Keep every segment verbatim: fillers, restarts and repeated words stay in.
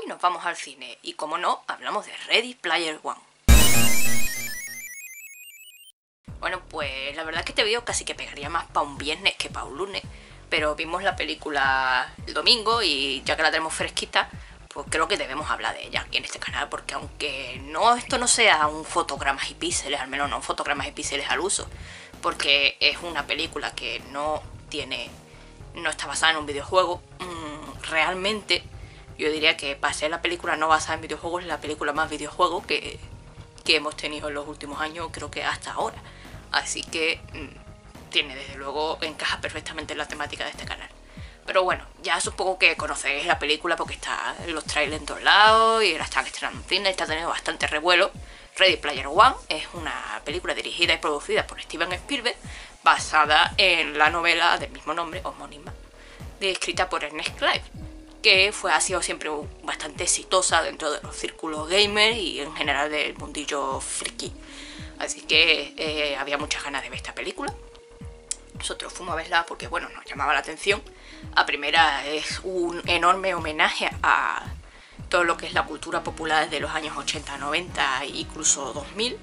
nos vamos al cine y, como no, hablamos de Ready Player One. Bueno, pues la verdad es que este vídeo casi que pegaría más para un viernes que para un lunes, pero vimos la película el domingo y ya que la tenemos fresquita, pues creo que debemos hablar de ella aquí en este canal, porque aunque no esto no sea un fotogramas y píxeles, al menos no un fotogramas y píxeles al uso, porque es una película que no tiene, no está basada en un videojuego, mmm, realmente yo diría que para ser la película no basada en videojuegos es la película más videojuego que, que hemos tenido en los últimos años, creo que hasta ahora. Así que mmm, tiene, desde luego, encaja perfectamente en la temática de este canal. Pero bueno, ya supongo que conocéis la película porque está en los trailers en todos lados y la están estrenando en cine, está teniendo bastante revuelo. Ready Player One es una película dirigida y producida por Steven Spielberg, basada en la novela del mismo nombre, homónima, escrita por Ernest Cline, que fue, ha sido siempre bastante exitosa dentro de los círculos gamers y en general del mundillo friki. Así que eh, había muchas ganas de ver esta película. Nosotros fuimos a verla porque, bueno, nos llamaba la atención. A primera, es un enorme homenaje a todo lo que es la cultura popular de los años ochenta, noventa e incluso dos mil.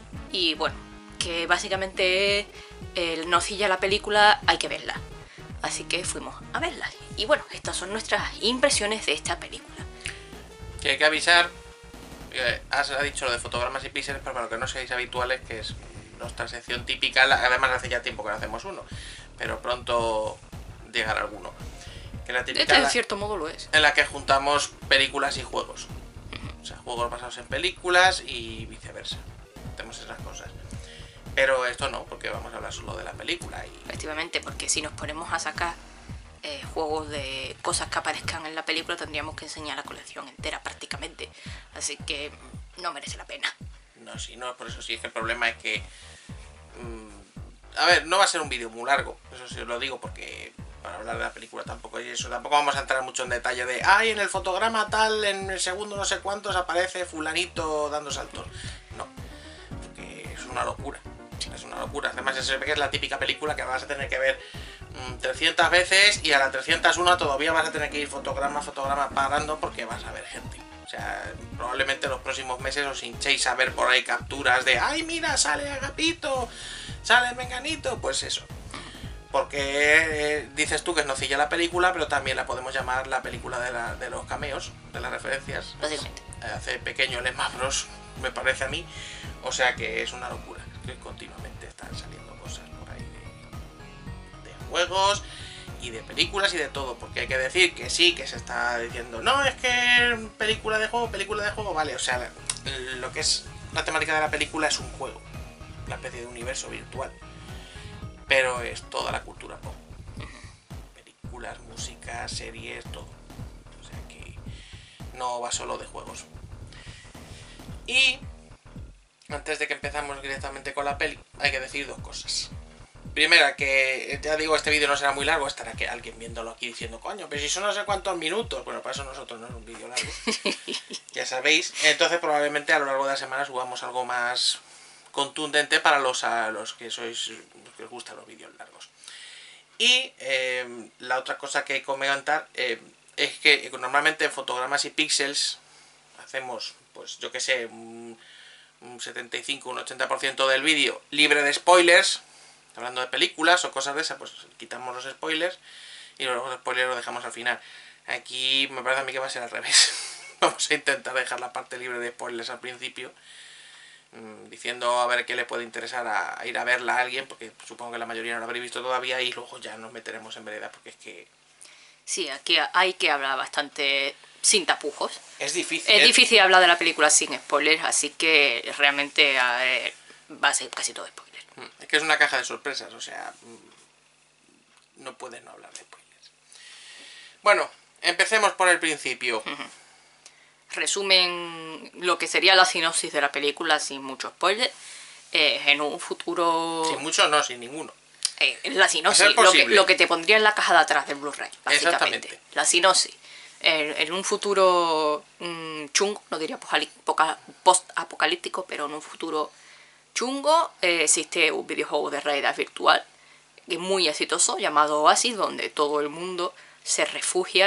Y bueno, que básicamente eh, no cilla la película, hay que verla. Así que fuimos a verla. Y bueno, estas son nuestras impresiones de esta película. Que hay que avisar, eh, has dicho lo de fotogramas y píxeles, pero para lo que no seáis habituales, que es nuestra sección típica, además hace ya tiempo que no hacemos uno, pero pronto llegará alguno. Que la típica, este en cierto modo lo es. En la que juntamos películas y juegos. O sea, juegos basados en películas y viceversa. Hacemos esas cosas. Pero esto no, porque vamos a hablar solo de la película. Y... efectivamente, porque si nos ponemos a sacar eh, juegos de cosas que aparezcan en la película, tendríamos que enseñar la colección entera prácticamente. Así que no merece la pena. No, sí, no, por eso sí, es que el problema es que... Mmm, a ver, no va a ser un vídeo muy largo, eso sí os lo digo, porque para hablar de la película tampoco y eso, tampoco vamos a entrar mucho en detalle de ay, en el fotograma tal, en el segundo no sé cuántos aparece fulanito dando saltos. No, porque es una locura, es una locura. Además se ve que es la típica película que vas a tener que ver mmm, trescientas veces y a la trescientas una todavía vas a tener que ir fotograma, fotograma parando porque vas a ver gente. O sea, probablemente en los próximos meses os hinchéis a ver por ahí capturas de ¡ay, mira, sale Agapito! ¡Sale Menganito! Pues eso. Porque eh, dices tú que es nocilla la película, pero también la podemos llamar la película de, la, de los cameos, de las referencias. Básicamente. Hace pequeño el Smash Bros, me parece a mí. O sea que es una locura. Que continuamente están saliendo cosas por ahí de, de juegos... y de películas y de todo, porque hay que decir que sí, que se está diciendo no, es que película de juego, película de juego, vale, o sea, lo que es la temática de la película es un juego, una especie de universo virtual, pero es toda la cultura pop, películas, música, series, todo, o sea que no va solo de juegos. Y antes de que empezamos directamente con la peli, hay que decir dos cosas. Primera, que ya digo, este vídeo no será muy largo, estará que alguien viéndolo aquí diciendo, coño, pero si son no sé cuántos minutos. Bueno, para eso nosotros no es un vídeo largo, ya sabéis. Entonces probablemente a lo largo de la semana subamos algo más contundente para los, a los que sois, los que os gustan los vídeos largos. Y eh, la otra cosa que hay que comentar eh, es que normalmente en fotogramas y píxeles hacemos, pues yo que sé, un, un setenta y cinco, un ochenta por ciento del vídeo libre de spoilers. Hablando de películas o cosas de esas, pues quitamos los spoilers y luego los spoilers los dejamos al final. Aquí me parece a mí que va a ser al revés. Vamos a intentar dejar la parte libre de spoilers al principio, mmm, diciendo a ver qué le puede interesar a, a ir a verla a alguien, porque supongo que la mayoría no la habréis visto todavía y luego ya nos meteremos en vereda, porque es que... sí, aquí hay que hablar bastante sin tapujos. Es difícil. Es ¿eh? difícil hablar de la película sin spoilers, así que realmente a ver, va a ser casi todo spoiler. Es que es una caja de sorpresas, o sea, no puedes no hablar de spoilers. Bueno, empecemos por el principio. Uh-huh. Resumen lo que sería la sinopsis de la película sin mucho spoiler. Eh, en un futuro... Sin mucho no, sin ninguno. Eh, la sinopsis, lo que, lo que te pondría en la caja de atrás del Blu-ray, básicamente. La sinopsis. En, en un futuro mmm, chungo, no diría post-apocalíptico, pero en un futuro... chungo, eh, existe un videojuego de realidad virtual que es muy exitoso llamado Oasis, donde todo el mundo se refugia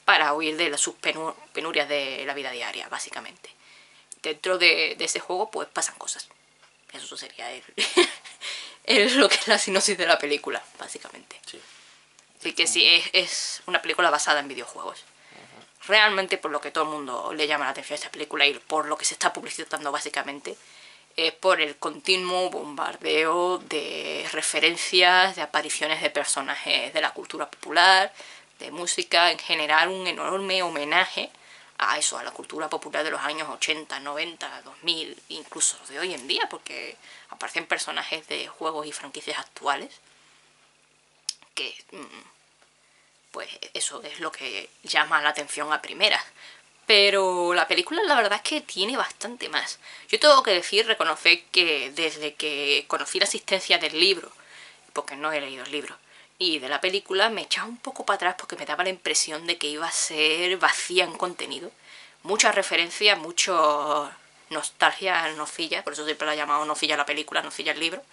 para huir de las sus penu penurias de la vida diaria, básicamente. Dentro de, de ese juego, pues pasan cosas. Eso sería el, el, lo que es la sinopsis de la película, básicamente. Sí. Así que sí, es, es una película basada en videojuegos. Uh-huh. Realmente, por lo que todo el mundo le llama la atención a esta película y por lo que se está publicitando, básicamente, es por el continuo bombardeo de referencias, de apariciones de personajes de la cultura popular, de música, en general un enorme homenaje a eso, a la cultura popular de los años ochenta, noventa, dos mil, incluso de hoy en día, porque aparecen personajes de juegos y franquicias actuales que, pues eso es lo que llama la atención a primeras. Pero la película la verdad es que tiene bastante más. Yo tengo que decir, reconocer que desde que conocí la existencia del libro, porque no he leído el libro, y de la película, me echaba un poco para atrás porque me daba la impresión de que iba a ser vacía en contenido. Muchas referencias, mucho nostalgia, nocilla, por eso siempre la he llamado nocilla la película, nocilla el libro,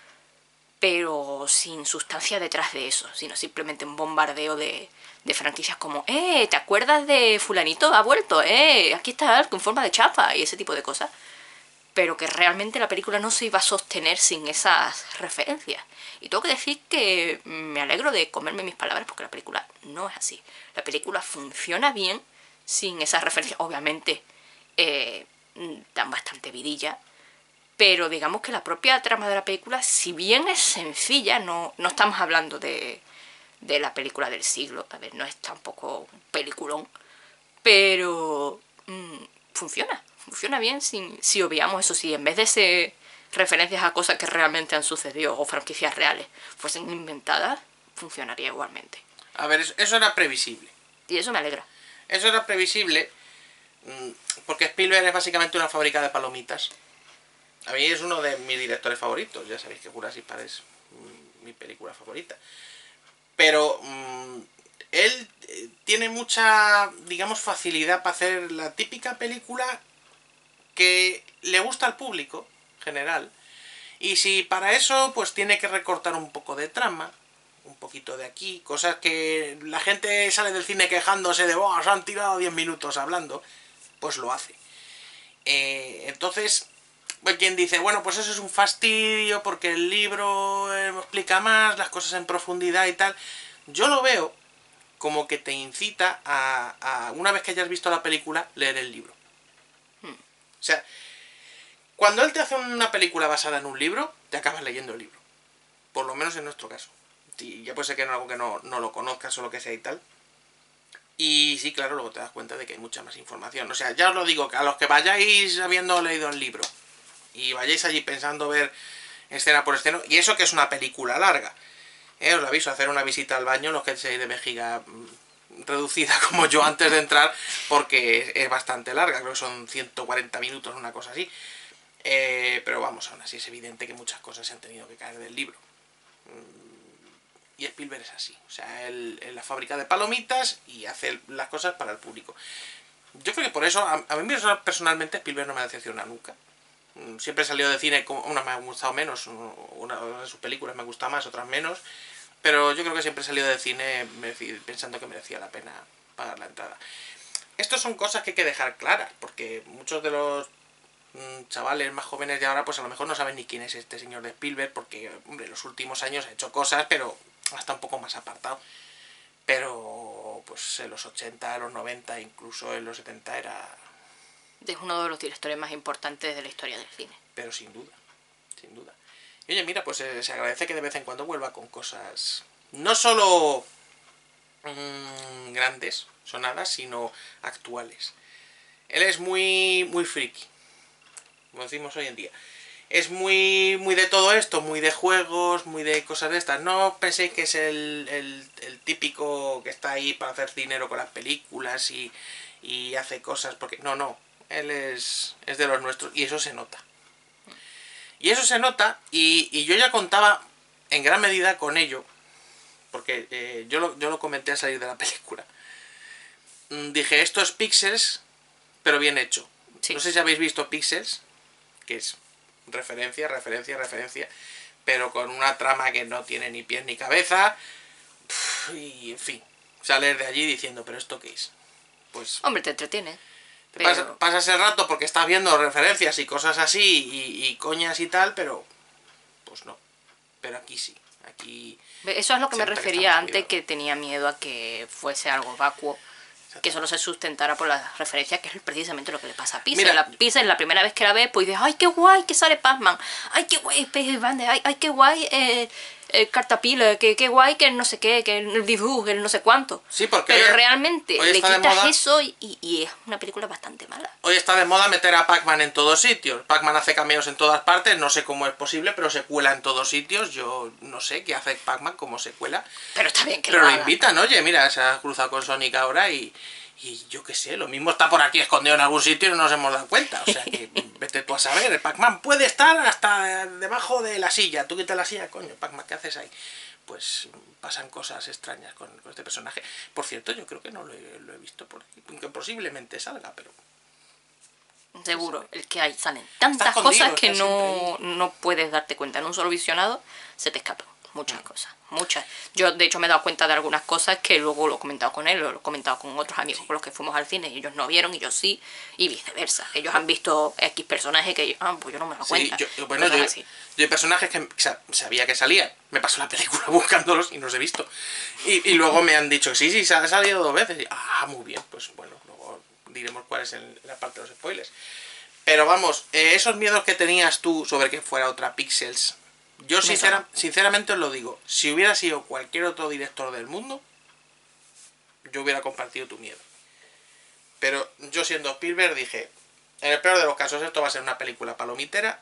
pero sin sustancia detrás de eso, sino simplemente un bombardeo de, de franquicias como ¡eh! ¿Te acuerdas de fulanito? Ha vuelto, ¡eh! Aquí está algo en forma de chapa y ese tipo de cosas. Pero que realmente la película no se iba a sostener sin esas referencias. Y tengo que decir que me alegro de comerme mis palabras porque la película no es así. La película funciona bien sin esas referencias. Obviamente eh, dan bastante vidilla, pero digamos que la propia trama de la película, si bien es sencilla, no, no estamos hablando de, de la película del siglo, a ver, no es tampoco un peliculón, pero mmm, funciona, funciona bien sin, si obviamos eso, sí, en vez de ser referencias a cosas que realmente han sucedido o franquicias reales fuesen inventadas, funcionaría igualmente. A ver, eso era previsible. Y eso me alegra. Eso era previsible porque Spielberg es básicamente una fábrica de palomitas. A mí es uno de mis directores favoritos. Ya sabéis que Jurassic Park es mi película favorita. Pero mmm, él tiene mucha, digamos, facilidad para hacer la típica película que le gusta al público general. Y si para eso pues tiene que recortar un poco de trama, un poquito de aquí, cosas que la gente sale del cine quejándose de ¡oh! Se han tirado diez minutos hablando, pues lo hace. Eh, entonces, quien dice, bueno, pues eso es un fastidio porque el libro eh, explica más, las cosas en profundidad y tal, yo lo veo como que te incita a, a una vez que hayas visto la película, leer el libro. Hmm. O sea, cuando él te hace una película basada en un libro, te acabas leyendo el libro. Por lo menos en nuestro caso. Y ya puede ser que no algo que no, no lo conozcas o lo que sea y tal. Y sí, claro, luego te das cuenta de que hay mucha más información. O sea, ya os lo digo, que a los que vayáis habiendo leído el libro y vayáis allí pensando ver escena por escena, y eso que es una película larga, eh, os lo aviso, hacer una visita al baño, los que seáis de vejiga reducida como yo antes de entrar, porque es, es bastante larga, creo que son ciento cuarenta minutos, una cosa así. Eh, pero vamos, aún así es evidente que muchas cosas se han tenido que caer del libro. Y Spielberg es así, o sea, él es la fábrica de palomitas y hace las cosas para el público. Yo creo que por eso, a, a mí personalmente Spielberg no me ha decepcionado nunca. Siempre he salido de cine, una me ha gustado menos, una de sus películas me gusta más, otras menos, pero yo creo que siempre he salido de cine pensando que merecía la pena pagar la entrada. Estas son cosas que hay que dejar claras, porque muchos de los chavales más jóvenes de ahora pues a lo mejor no saben ni quién es este señor de Spielberg, porque hombre, en los últimos años ha hecho cosas, pero hasta un poco más apartado. Pero pues en los ochenta, en los noventa, incluso en los setenta era... Es uno de los directores más importantes de la historia del cine. Pero sin duda, sin duda. Y oye, mira, pues eh, se agradece que de vez en cuando vuelva con cosas no solo mmm, grandes, sonadas, sino actuales. Él es muy, muy friki, como decimos hoy en día. Es muy, muy de todo esto, muy de juegos, muy de cosas de estas. No penséis que es el, el, el típico que está ahí para hacer dinero con las películas y, y hace cosas porque... No, no. Él es, es de los nuestros y eso se nota. Y eso se nota y, y yo ya contaba en gran medida con ello, porque eh, yo, lo, yo lo comenté al salir de la película. Dije, esto es Pixels, pero bien hecho. Sí. No sé si habéis visto Pixels, que es referencia, referencia, referencia, pero con una trama que no tiene ni pies ni cabeza, y en fin, sales de allí diciendo, ¿pero esto qué es? Pues Hombre, te entretiene. te Pero... pasa- pasas el rato porque estás viendo referencias y cosas así y, y coñas y tal, pero pues no. Pero aquí sí, aquí... Eso es lo que se me nota que refería está más antes, cuidado. que tenía miedo a que fuese algo vacuo, que solo se sustentara por las referencias, que es precisamente lo que le pasa a Pixel. Mira, La Pixel, la primera vez que la ves, pues dices, ¡ay, qué guay que sale Pac-Man! ¡Ay, qué guay Space Invaders! ¡Ay, ay, qué guay eh, eh, Caterpillar! ¡Qué, qué guay que el no sé qué, que el dibujo, que el no sé cuánto! Sí, porque Pero hoy- realmente hoy le está de quitas moda- eso y, y es una película bastante mala. Hoy está de moda meter a Pac-Man en todos sitios. Pac-Man hace cameos en todas partes, no sé cómo es posible, pero se cuela en todos sitios. Yo no sé qué hace Pac-Man, cómo se cuela. Pero está bien que Pero lo lo haga. invitan, oye, mira, se ha cruzado con Sonic ahora y, y yo qué sé, lo mismo está por aquí escondido en algún sitio y no nos hemos dado cuenta. O sea que vete tú a saber, el Pac-Man puede estar hasta debajo de la silla. Tú quitas la silla, coño, Pac-Man, ¿qué haces ahí? Pues pasan cosas extrañas con, con este personaje. Por cierto, yo creo que no lo he, lo he visto por aquí, que posiblemente salga, pero... Seguro, el que hay salen tantas escondido, cosas que está no, siempre no puedes darte cuenta. En un solo visionado se te escapan muchas cosas, muchas. Yo de hecho me he dado cuenta de algunas cosas que luego lo he comentado con él, lo he comentado con otros amigos con los que fuimos al cine y ellos no vieron y yo sí, y viceversa. Ellos han visto X personajes que yo, ah, pues yo no me lo Sí, cuenta. yo, bueno, Cosas yo, así. yo hay personajes que sabía que salían. Me pasó la película buscándolos y no los he visto. Y, y luego me han dicho que sí, sí, se ha salido dos veces. Y, ah, muy bien, pues bueno, luego diremos cuál es el, la parte de los spoilers. Pero vamos, eh, esos miedos que tenías tú sobre que fuera otra Pixels, yo sincera, sinceramente os lo digo, si hubiera sido cualquier otro director del mundo, yo hubiera compartido tu miedo. Pero yo siendo Spielberg dije, en el peor de los casos esto va a ser una película palomitera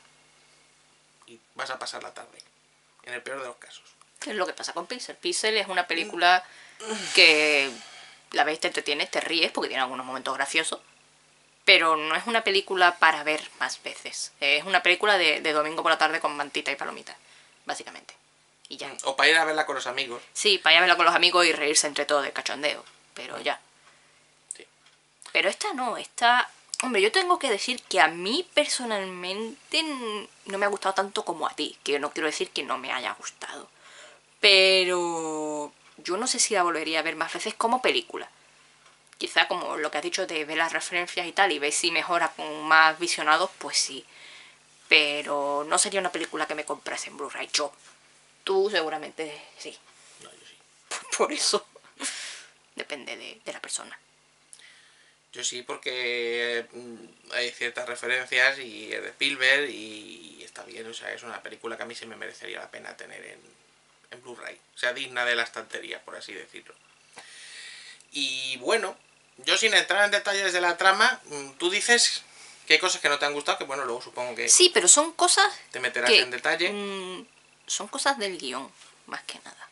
y vas a pasar la tarde. En el peor de los casos. ¿Qué es lo que pasa con Pixel? Pixel es una película que la ves, te entretienes, te ríes porque tiene algunos momentos graciosos, pero no es una película para ver más veces. Es una película de, de domingo por la tarde con mantita y palomitas, básicamente. Y ya. O para ir a verla con los amigos. Sí, para ir a verla con los amigos y reírse entre todos de cachondeo, pero ya. Sí. Pero esta no, esta... Hombre, yo tengo que decir que a mí personalmente no me ha gustado tanto como a ti, que no quiero decir que no me haya gustado. Pero yo no sé si la volvería a ver más veces como película. Quizá como lo que has dicho de ver las referencias y tal y ver si mejora con más visionados, pues sí. Pero no sería una película que me comprase en Blu-ray. Yo. Tú seguramente sí. No, yo sí. Por eso. Depende de, de la persona. Yo sí, porque mm, hay ciertas referencias y es de Spielberg y, y está bien. O sea, es una película que a mí sí me merecería la pena tener en, en Blu-ray. O sea, digna de la estantería, por así decirlo. Y bueno, yo sin entrar en detalles de la trama, tú dices que hay cosas que no te han gustado, que bueno, luego supongo que Sí, pero son cosas te meterás que, en detalle. mm, son cosas del guión, más que nada.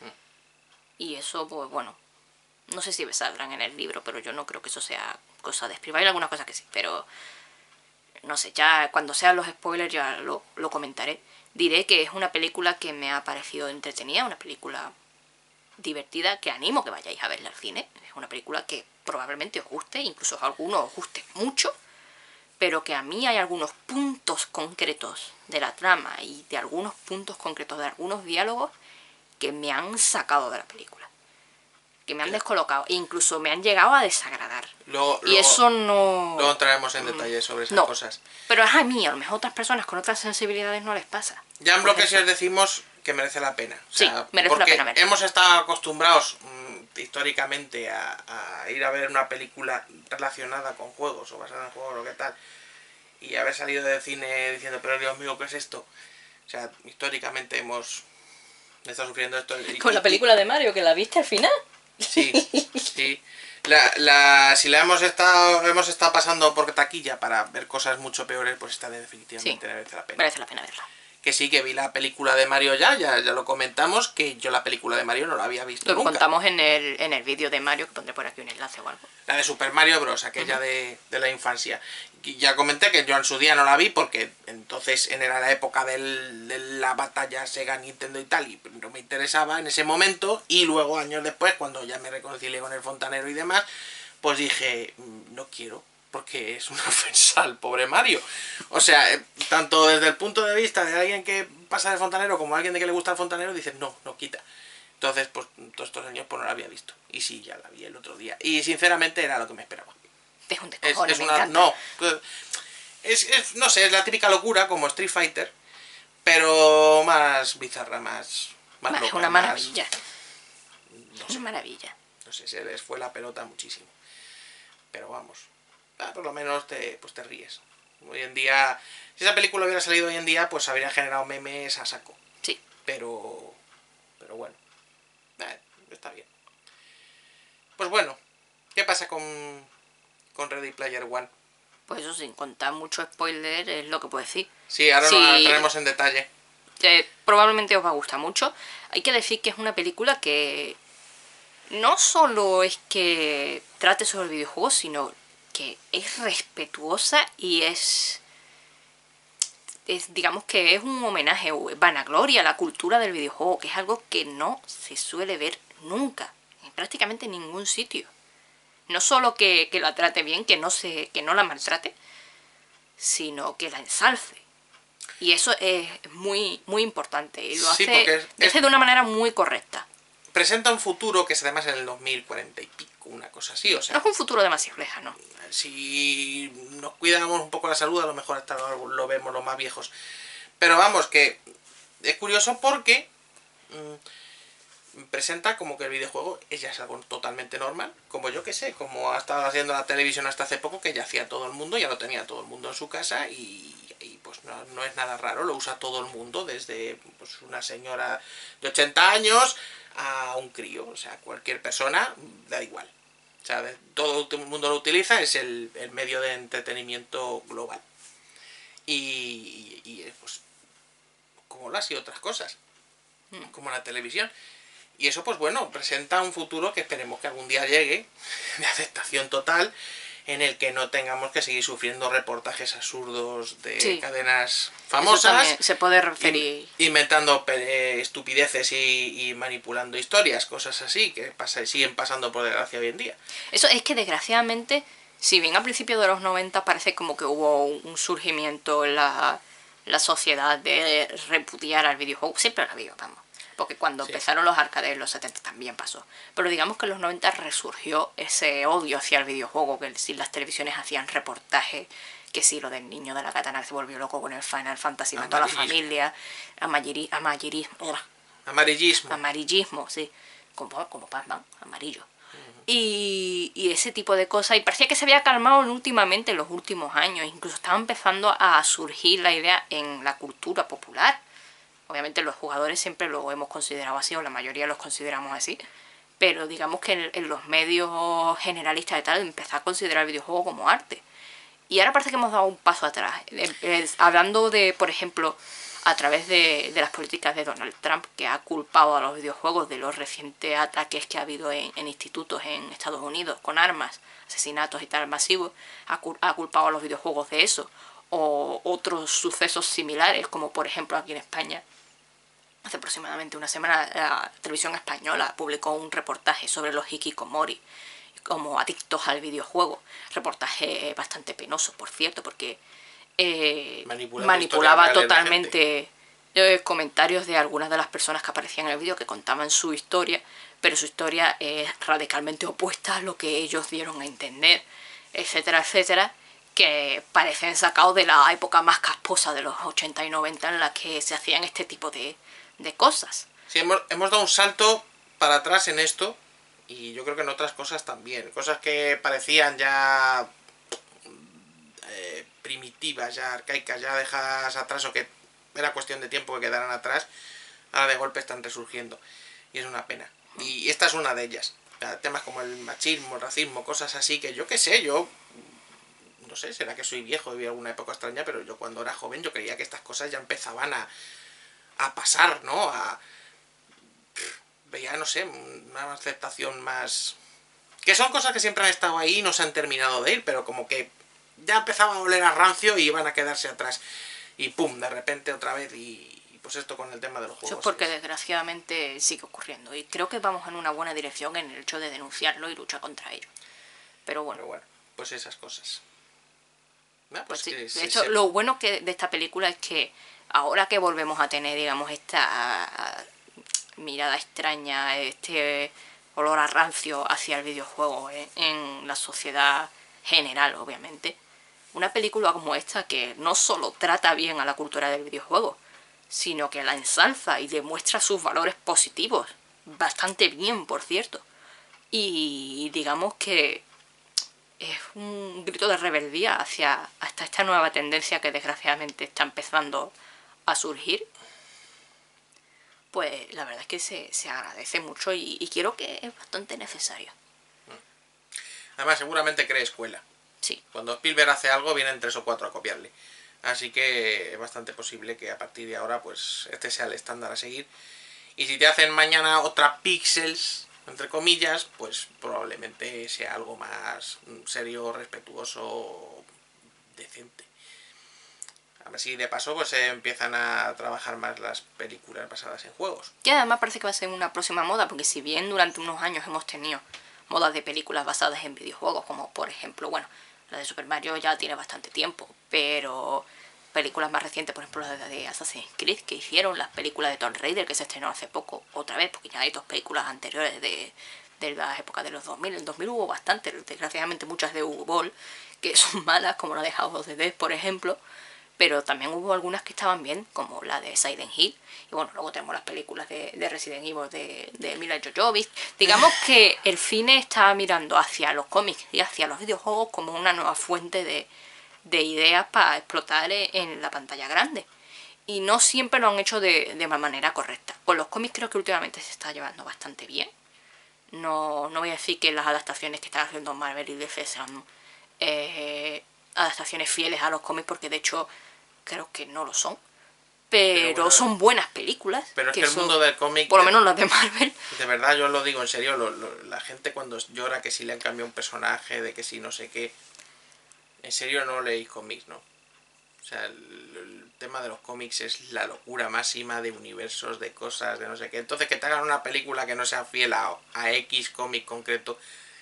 Y eso, pues bueno, no sé si saldrán en el libro, pero yo no creo que eso sea cosa de Spielberg. Hay algunas cosas que sí, pero no sé, ya cuando sean los spoilers ya lo, lo comentaré. Diré que es una película que me ha parecido entretenida, una película divertida, que animo que vayáis a verla al cine. Es una película que probablemente os guste, incluso a algunos os guste mucho, pero que a mí hay algunos puntos concretos de la trama y de algunos puntos concretos de algunos diálogos que me han sacado de la película, que me han descolocado e incluso me han llegado a desagradar. Luego, Y luego- eso no... luego entraremos en detalles sobre esas no. cosas. Pero es a mí, a lo mejor a otras personas con otras sensibilidades no les pasa. Ya en Por bloques eso. os decimos que merece la pena. O sea, Sí, merece la porque pena verla. hemos estado acostumbrados mmm, históricamente a, a ir a ver una película relacionada con juegos o basada en juegos o qué tal, y haber salido del cine diciendo, pero Dios mío, ¿qué es esto? O sea, históricamente hemos estado sufriendo esto. Y, Con la película de Mario, que la viste al final. Sí, sí. La, la, si la hemos estado hemos estado pasando por taquilla para ver cosas mucho peores, pues esta definitivamente Sí. merece la pena. Merece la pena verla. Que sí, que vi la película de Mario ya, ya, ya lo comentamos, que yo la película de Mario no la había visto Lo nunca. contamos en el, en el vídeo de Mario, que pondré por aquí un enlace o algo. La de Super Mario Bros, aquella uh-huh. de, de la infancia. Y ya comenté que yo en su día no la vi porque entonces era la época del, de la batalla Sega, Nintendo y tal, y no me interesaba en ese momento. Y luego, años después, cuando ya me reconcilié con el fontanero y demás, pues dije, no quiero, porque es una ofensa al pobre Mario. O sea, eh, tanto desde el punto de vista de alguien que pasa de fontanero como alguien de que le gusta el fontanero, dices, no, no quita. Entonces, pues todos estos años pues no la había visto. Y sí, ya la vi el otro día. Y sinceramente era lo que me esperaba. Es un Es, descojone, es me una... encanta. No. Es, es, no sé, es la típica locura como Street Fighter, pero más bizarra, más, más Bah, es loca, una más... maravilla. No Es una sé, maravilla. no sé, se les fue la pelota muchísimo. Pero vamos, ah, por lo menos te, pues te ríes. Hoy en día, si esa película hubiera salido hoy en día, pues habría generado memes a saco. Sí. Pero, pero bueno, eh, está bien. Pues bueno, ¿qué pasa con, con Ready Player One? Pues eso, sin contar mucho spoiler, es lo que puedo decir. Sí, ahora Sí, lo entraremos en detalle. eh, probablemente os va a gustar mucho. Hay que decir que es una película que no solo es que trate sobre el videojuego, sino que es respetuosa y es, es digamos que es un homenaje o vanagloria a la cultura del videojuego, que es algo que no se suele ver nunca, en prácticamente ningún sitio. No solo que, que la trate bien, que no, se, que no la maltrate, sino que la ensalce. Y eso es muy, muy importante. Y lo Sí, hace, porque es, lo es- hace de una manera muy correcta. presenta un futuro que es además en el dos mil cuarenta y pico, una cosa así, o No sea, es un futuro demasiado lejano. si nos cuidamos un poco la salud, a lo mejor hasta lo, lo vemos los más viejos. Pero vamos, que es curioso porque mmm, presenta como que el videojuego es ya es algo totalmente normal, como yo que sé, como ha estado haciendo la televisión hasta hace poco, que ya hacía todo el mundo, ya lo tenía todo el mundo en su casa y, y pues no, no es nada raro, lo usa todo el mundo, desde pues, una señora de ochenta años a un crío, o sea, cualquier persona, da igual. O sea, todo el mundo lo utiliza, es el, el medio de entretenimiento global. Y, y, y pues como las y otras cosas, como la televisión. Y eso, pues bueno, presenta un futuro que esperemos que algún día llegue, de aceptación total, en el que no tengamos que seguir sufriendo reportajes absurdos de Sí. cadenas Eso famosas, también se puede referir. inventando pe- estupideces y, y manipulando historias, cosas así, que pasa, siguen pasando por desgracia hoy en día. Eso es que desgraciadamente, si bien a principios de los noventa parece como que hubo un surgimiento en la, la sociedad de repudiar al videojuego, siempre lo ha habido, vamos. Porque cuando Sí. empezaron los arcades en los setenta también pasó. Pero digamos que en los noventa resurgió ese odio hacia el videojuego, que si las televisiones hacían reportajes, que si lo del niño de la katana que se volvió loco con el Final Fantasy, mató a la Amarillismo. familia, amayiri, amarillismo, Amarillismo. amarillismo, sí, como, como Pac-Man, amarillo. Y, y ese tipo de cosas. Y parecía que se había calmado últimamente en los últimos años. Incluso estaba empezando a surgir la idea en la cultura popular. Obviamente los jugadores siempre lo hemos considerado así, o la mayoría los consideramos así. Pero digamos que en, en los medios generalistas y tal, empezar a considerar el videojuego como arte. Y ahora parece que hemos dado un paso atrás. Eh, eh, hablando de, por ejemplo, a través de, de las políticas de Donald Trump, que ha culpado a los videojuegos de los recientes ataques que ha habido en, en institutos en Estados Unidos con armas, asesinatos y tal masivos, ha, ha culpado a los videojuegos de eso. O otros sucesos similares, como por ejemplo aquí en España. Hace aproximadamente una semana la televisión española publicó un reportaje sobre los hikikomori como adictos al videojuego. Reportaje bastante penoso, por cierto, porque eh, manipulaba totalmente eh, comentarios de algunas de las personas que aparecían en el vídeo, que contaban su historia, pero su historia es radicalmente opuesta a lo que ellos dieron a entender, etcétera, etcétera, que parecen sacados de la época más casposa de los ochenta y noventa en la que se hacían este tipo de, de cosas. Sí, hemos, hemos dado un salto para atrás en esto, y yo creo que en otras cosas también. Cosas que parecían ya eh, primitivas, ya arcaicas, ya dejadas atrás, o que era cuestión de tiempo que quedaran atrás, ahora de golpe están resurgiendo. Y es una pena. Y esta es una de ellas. O sea, temas como el machismo, el racismo, cosas así que yo qué sé, yo... No sé, será que soy viejo y viví alguna época extraña, pero yo cuando era joven yo creía que estas cosas ya empezaban a, a pasar, ¿no? A... Veía, no sé, una aceptación más... Que son cosas que siempre han estado ahí y no se han terminado de ir, pero como que ya empezaba a oler a rancio y iban a quedarse atrás. Y pum, de repente otra vez y, y pues esto con el tema de los juegos. Eso es porque es... desgraciadamente sigue ocurriendo y creo que vamos en una buena dirección en el hecho de denunciarlo y luchar contra ello. Pero bueno. Pero bueno, pues esas cosas. Ah, Pues pues sí. que, De sí, hecho, sí. lo bueno que de esta película es que ahora que volvemos a tener, digamos, esta mirada extraña, este olor a rancio hacia el videojuego ¿eh? en la sociedad general, obviamente. Una película como esta que no solo trata bien a la cultura del videojuego, sino que la ensalza y demuestra sus valores positivos, bastante bien, por cierto. Y digamos que es un grito de rebeldía hacia hasta esta nueva tendencia que desgraciadamente está empezando a surgir. Pues la verdad es que se, se agradece mucho y, y creo que es bastante necesario. Además, seguramente cree escuela. Sí. Cuando Spielberg hace algo, vienen tres o cuatro a copiarle. Así que es bastante posible que a partir de ahora, pues este sea el estándar a seguir. Y si te hacen mañana otra Pixels, entre comillas, pues probablemente sea algo más serio, respetuoso, decente. A ver si de paso pues se empiezan a trabajar más las películas basadas en juegos. Que además parece que va a ser una próxima moda, porque si bien durante unos años hemos tenido modas de películas basadas en videojuegos, como por ejemplo, bueno, la de Super Mario ya tiene bastante tiempo, pero películas más recientes, por ejemplo la de Assassin's Creed, que hicieron, las películas de Tomb Raider, que se estrenó hace poco, otra vez, porque ya hay dos películas anteriores de, de las épocas de los dos mil. En el dos mil hubo bastante, desgraciadamente muchas de Uwe Boll, que son malas, como la de House of the Dead, por ejemplo, pero también hubo algunas que estaban bien, como la de Silent Hill, y bueno, luego tenemos las películas de, de Resident Evil de, de Mila Jovovich. Digamos que el cine está mirando hacia los cómics y hacia los videojuegos como una nueva fuente de, de ideas para explotar en la pantalla grande. Y no siempre lo han hecho de, de manera correcta. Con los cómics creo que últimamente se está llevando bastante bien. No, no voy a decir que las adaptaciones que están haciendo Marvel y D C sean eh, adaptaciones fieles a los cómics, porque de hecho creo que no lo son. Pero, pero bueno, son buenas películas. Pero es que, que el son, mundo del cómic... Por lo menos las de Marvel. De verdad, yo lo digo en serio, lo, lo, la gente cuando llora que si le han cambiado un personaje, de que si no sé qué... En serio no leéis cómics, ¿no? O sea, el, el tema de los cómics es la locura máxima de universos, de cosas, de no sé qué. Entonces que te hagan una película que no sea fiel a, a X cómic concreto...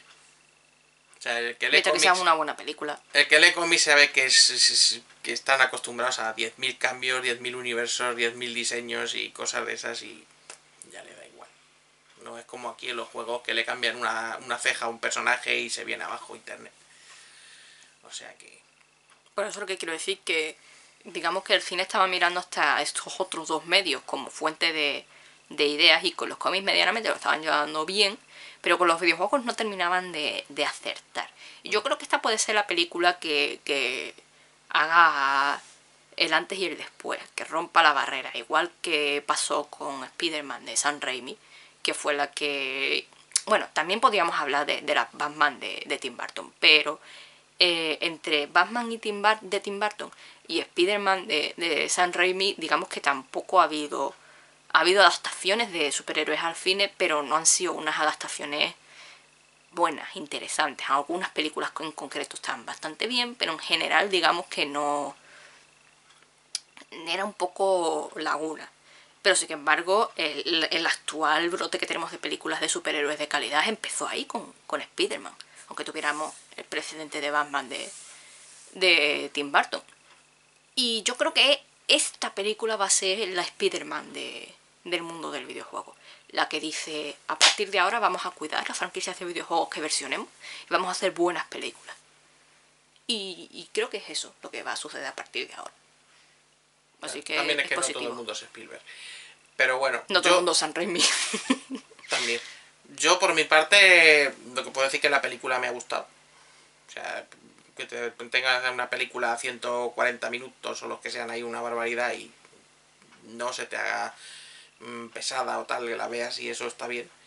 O sea, el que lee cómics, que sea una buena película. El que lee cómics sabe que, es, es, es, que están acostumbrados a diez mil cambios, diez mil universos, diez mil diseños y cosas de esas y ya le da igual. No es como aquí en los juegos que le cambian una, una ceja a un personaje y se viene abajo internet. O sea que... Por eso lo que quiero decir que digamos que el cine estaba mirando hasta estos otros dos medios como fuente de, de ideas y con los cómics medianamente lo estaban llevando bien, pero con los videojuegos no terminaban de, de acertar. Y yo creo que esta puede ser la película que, que haga el antes y el después, que rompa la barrera, igual que pasó con Spider-Man de Sam Raimi, que fue la que... Bueno, también podríamos hablar de, de la Batman de, de Tim Burton, pero eh, entre Batman y Tim Bar de Tim Burton y Spider-Man de, de Sam Raimi, digamos que tampoco ha habido... Ha habido adaptaciones de superhéroes al cine, pero no han sido unas adaptaciones buenas, interesantes. Algunas películas en concreto están bastante bien, pero en general digamos que no... Era un poco laguna. Pero sin embargo, el, el actual brote que tenemos de películas de superhéroes de calidad empezó ahí con, con Spider-Man. Aunque tuviéramos el precedente de Batman de, de Tim Burton. Y yo creo que esta película va a ser la Spider-Man de... del mundo del videojuego, la que dice a partir de ahora vamos a cuidar las franquicias de videojuegos que versionemos y vamos a hacer buenas películas y, y creo que es eso lo que va a suceder a partir de ahora, así que también es, es que positivo. No todo el mundo es Spielberg, pero bueno, no todo yo, el mundo es Sam Raimi. También yo por mi parte lo que puedo decir es que la película me ha gustado, o sea, que te tengas una película a ciento cuarenta minutos o los que sean ahí una barbaridad y no se te haga pesada o tal, que la veas y eso está bien.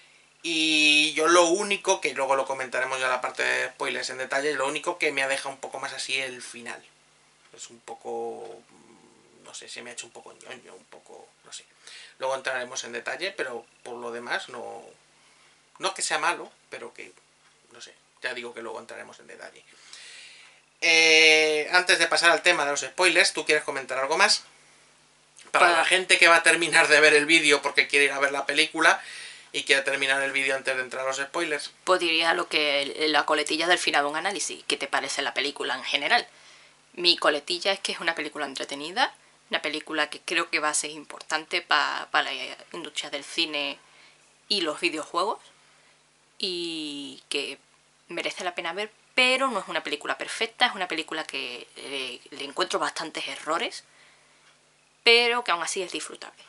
Y yo lo único, que luego lo comentaremos ya en la parte de spoilers en detalle, lo único que me ha dejado un poco más así el final. Es un poco... no sé, se me ha hecho un poco ñoño, un poco... no sé. Luego entraremos en detalle, pero por lo demás no... no es que sea malo, pero que... no sé, ya digo que luego entraremos en detalle. Eh, antes de pasar al tema de los spoilers, ¿tú quieres comentar algo más? Para, Para la gente que va a terminar de ver el vídeo porque quiere ir a ver la película y quiere terminar el vídeo antes de entrar a los spoilers. Pues diría lo que la coletilla del final de un análisis. ¿Qué te parece la película en general? Mi coletilla es que es una película entretenida, Una película que creo que va a ser importante para pa la industria del cine y los videojuegos. Y que merece la pena ver, pero no es una película perfecta, es una película que eh, le encuentro bastantes errores, pero que aún así es disfrutable.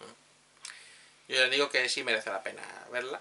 Yo les digo que sí merece la pena verla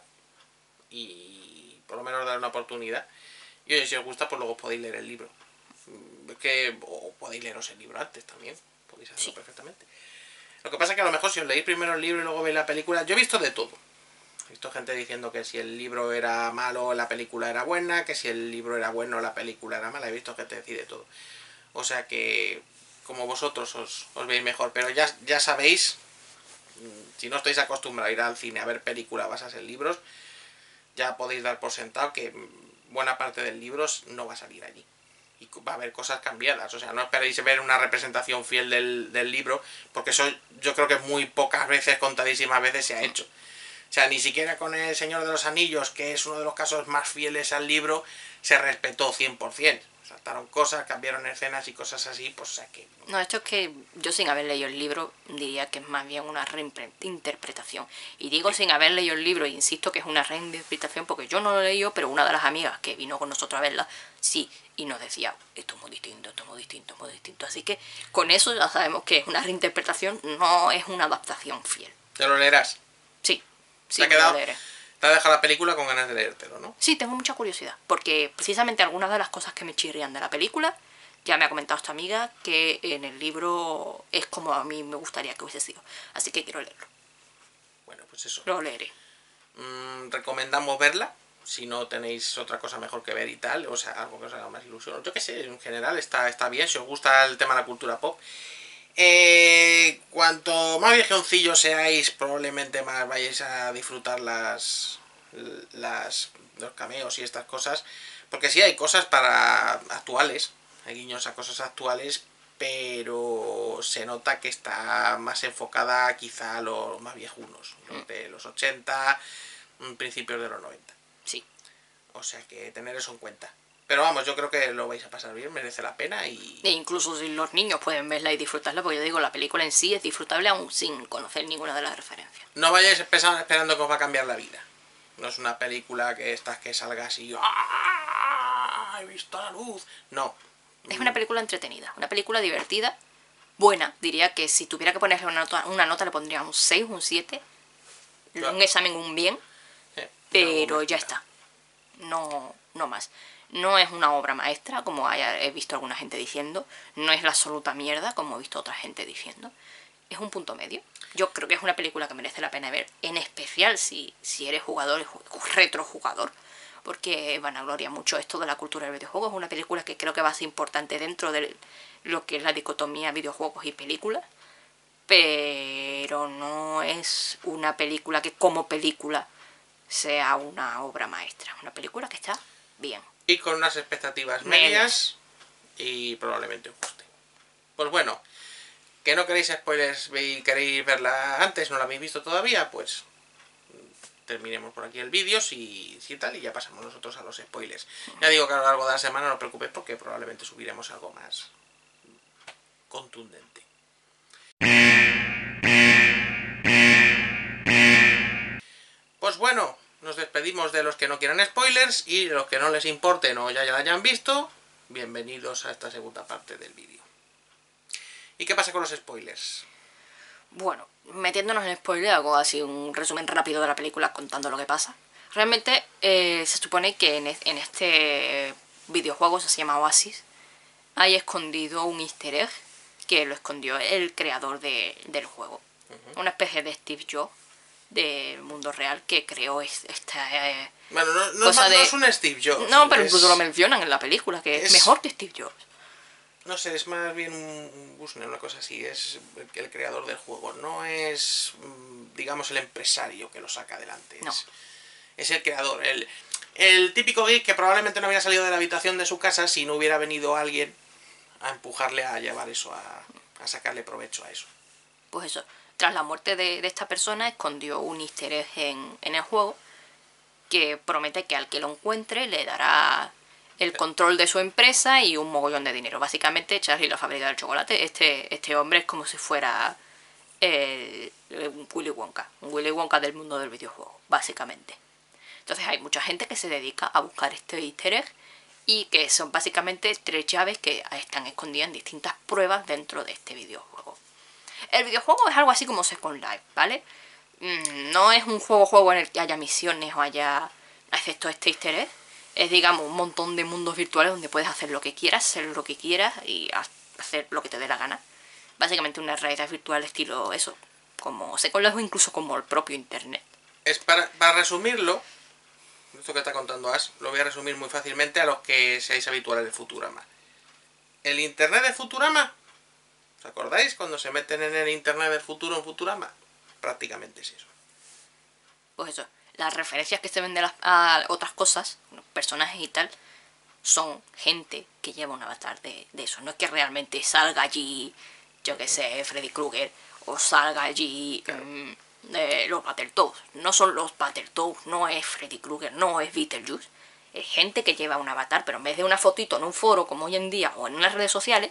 y por lo menos dar una oportunidad. Y oye, si os gusta, pues luego podéis leer el libro. Es que, o podéis leeros el libro antes también, podéis hacerlo sí. perfectamente. Lo que pasa es que a lo mejor si os leéis primero el libro y luego veis la película, yo he visto de todo. He visto gente diciendo que si el libro era malo, la película era buena, que si el libro era bueno, la película era mala. He visto gente decir de todo. O sea que, como vosotros os, os veis mejor. Pero ya, ya sabéis, si no estáis acostumbrados a ir al cine a ver películas basadas en libros, ya podéis dar por sentado que buena parte del libro no va a salir allí. Y va a haber cosas cambiadas. O sea, no esperéis ver una representación fiel del, del libro, porque eso yo creo que muy pocas veces, contadísimas veces, se ha hecho. O sea, ni siquiera con El Señor de los Anillos, que es uno de los casos más fieles al libro, se respetó cien por cien. Saltaron cosas, cambiaron escenas y cosas así, pues o sea que... No, esto es que yo sin haber leído el libro diría que es más bien una reinterpretación. Y digo sin haber leído el libro, e insisto que es una reinterpretación porque yo no lo he leído, pero una de las amigas que vino con nosotros a verla, sí, y nos decía, esto es muy distinto, esto es muy distinto, es muy distinto. Así que con eso ya sabemos que es una reinterpretación, no es una adaptación fiel. ¿Te lo leerás? Sí, sí, ¿Te ha quedado? Te ha dejado la película con ganas de leértelo, ¿no? Sí, tengo mucha curiosidad, porque precisamente algunas de las cosas que me chirrían de la película, ya me ha comentado esta amiga que en el libro es como a mí me gustaría que hubiese sido. Así que quiero leerlo. Bueno, pues eso. Lo leeré. Mm, recomendamos verla, si no tenéis otra cosa mejor que ver y tal, o sea, algo que os haga más ilusión. Yo qué sé, en general está, está bien, si os gusta el tema de la cultura pop. Eh, cuanto más viejoncillos seáis, probablemente más vayáis a disfrutar las, las los cameos y estas cosas, porque sí hay cosas para actuales, hay guiños a cosas actuales, pero se nota que está más enfocada quizá a los más viejunos, los de los ochenta, principios de los noventa. Sí. O sea que tener eso en cuenta. Pero vamos, yo creo que lo vais a pasar bien, merece la pena y... E incluso si los niños pueden verla y disfrutarla, porque yo digo, la película en sí es disfrutable aún sin conocer ninguna de las referencias. No vayáis esperando que os va a cambiar la vida. No es una película que estás que salga así... ¡Ah! ¡He visto la luz! No. Es una película entretenida, una película divertida, buena. Diría que si tuviera que ponerle una nota, una nota le pondría un seis, un siete. Claro. Un examen, un bien. Eh, pero ya está. No, no más. No es una obra maestra, como haya, he visto alguna gente diciendo. No es la absoluta mierda, como he visto otra gente diciendo. Es un punto medio. Yo creo que es una película que merece la pena ver, en especial si, si eres jugador, retrojugador, porque vanagloria mucho esto de la cultura del videojuego. Es una película que creo que va a ser importante dentro de lo que es la dicotomía videojuegos y películas, pero no es una película que como película sea una obra maestra. Una película que está bien. Y con unas expectativas medias, medias y probablemente os guste. Pues bueno, que no queréis spoilers y queréis verla antes, no la habéis visto todavía, pues terminemos por aquí el vídeo si, si tal y ya pasamos nosotros a los spoilers. Ya digo que a lo largo de la semana no os preocupéis porque probablemente subiremos algo más contundente. Pues bueno, nos despedimos de los que no quieran spoilers y de los que no les importen o ya, ya la hayan visto. Bienvenidos a esta segunda parte del vídeo. ¿Y qué pasa con los spoilers? Bueno, metiéndonos en el spoiler, hago así un resumen rápido de la película contando lo que pasa. Realmente eh, se supone que en, en este videojuego, se llama Oasis, hay escondido un easter egg que lo escondió el creador de, del juego. Uh-huh. Una especie de Steve Jobs del mundo real que creó esta eh, bueno, no, no, cosa no, de... no es un Steve Jobs. No, pero es... incluso lo mencionan en la película, que es, es mejor que Steve Jobs. No sé, es más bien un Bushnell, una cosa así, es el creador del juego, no es, digamos, el empresario que lo saca adelante, no. es, es el creador, el, el típico geek que probablemente no hubiera salido de la habitación de su casa si no hubiera venido alguien a empujarle a llevar eso, a, a sacarle provecho a eso. Pues eso, tras la muerte de, de esta persona escondió un easter egg en, en el juego que promete que al que lo encuentre le dará el control de su empresa y un mogollón de dinero. Básicamente, Charlie la fábrica del chocolate. Este, este hombre es como si fuera eh, un Willy Wonka. Un Willy Wonka del mundo del videojuego, básicamente. Entonces hay mucha gente que se dedica a buscar este easter egg y que son básicamente tres llaves que están escondidas en distintas pruebas dentro de este videojuego. El videojuego es algo así como Second Life, ¿vale? Mm, no es un juego-juego en el que haya misiones o haya, excepto este easter egg. Es, digamos, un montón de mundos virtuales donde puedes hacer lo que quieras, ser lo que quieras y hacer lo que te dé la gana. Básicamente una realidad virtual estilo eso, como Second Life o incluso como el propio internet. Es para, para resumirlo, esto que está contando Ash, lo voy a resumir muy fácilmente a los que seáis habituales de Futurama. El internet de Futurama, ¿os acordáis cuando se meten en el internet del futuro en Futurama? Prácticamente es eso. Pues eso, las referencias que se ven de las, a otras cosas, personajes y tal, son gente que lleva un avatar de, de eso. No es que realmente salga allí, yo que sé, Freddy Krueger, o salga allí claro. um, eh, los Battletoads. No son los Battletoads, no es Freddy Krueger, no es Beetlejuice. Es gente que lleva un avatar, pero en vez de una fotito en un foro como hoy en día o en unas redes sociales,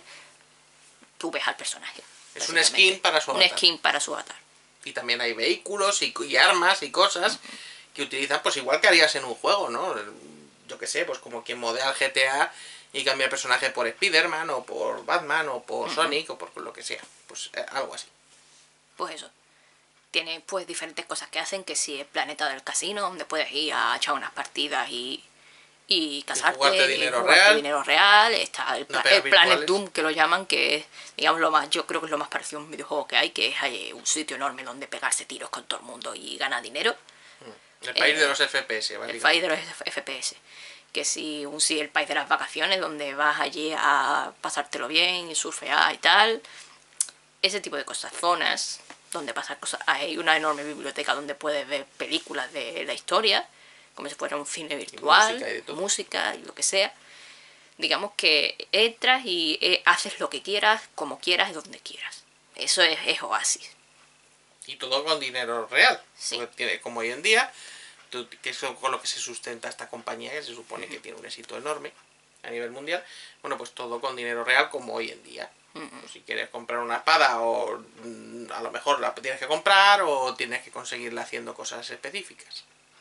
tú ves al personaje. Es un skin para su avatar. Un skin para su avatar. Y también hay vehículos y, y armas y cosas uh-huh. que utilizan, pues igual que harías en un juego, ¿no? Yo qué sé, pues como quien modea el G T A y cambia el personaje por Spider-Man o por Batman o por uh-huh. Sonic o por lo que sea. Pues eh, algo así. Pues eso. Tiene pues diferentes cosas que hacen, que si el planeta del casino, donde puedes ir a echar unas partidas y, y casarte, y jugarte dinero, y jugarte real. dinero real. Está el, pla el Planet Doom, que lo llaman, que es, digamos, lo más, yo creo que es lo más parecido a un videojuego que hay, que es hay un sitio enorme donde pegarse tiros con todo el mundo y ganar dinero. El país eh, de los F P S, ¿vale? El país de los F P S. Que si un sí, el país de las vacaciones, donde vas allí a pasártelo bien y surfear y tal. Ese tipo de cosas, zonas donde pasan cosas. Hay una enorme biblioteca donde puedes ver películas de la historia, como si fuera un cine virtual, y música, y música y lo que sea. Digamos que entras y eh, haces lo que quieras, como quieras y donde quieras. Eso es, es Oasis. Y todo con dinero real. Sí. Tiene, como hoy en día, tú, que es con lo que se sustenta esta compañía, que se supone que tiene un éxito enorme a nivel mundial. Bueno, pues todo con dinero real como hoy en día. Pues si quieres comprar una espada o a lo mejor la tienes que comprar o tienes que conseguirla haciendo cosas específicas.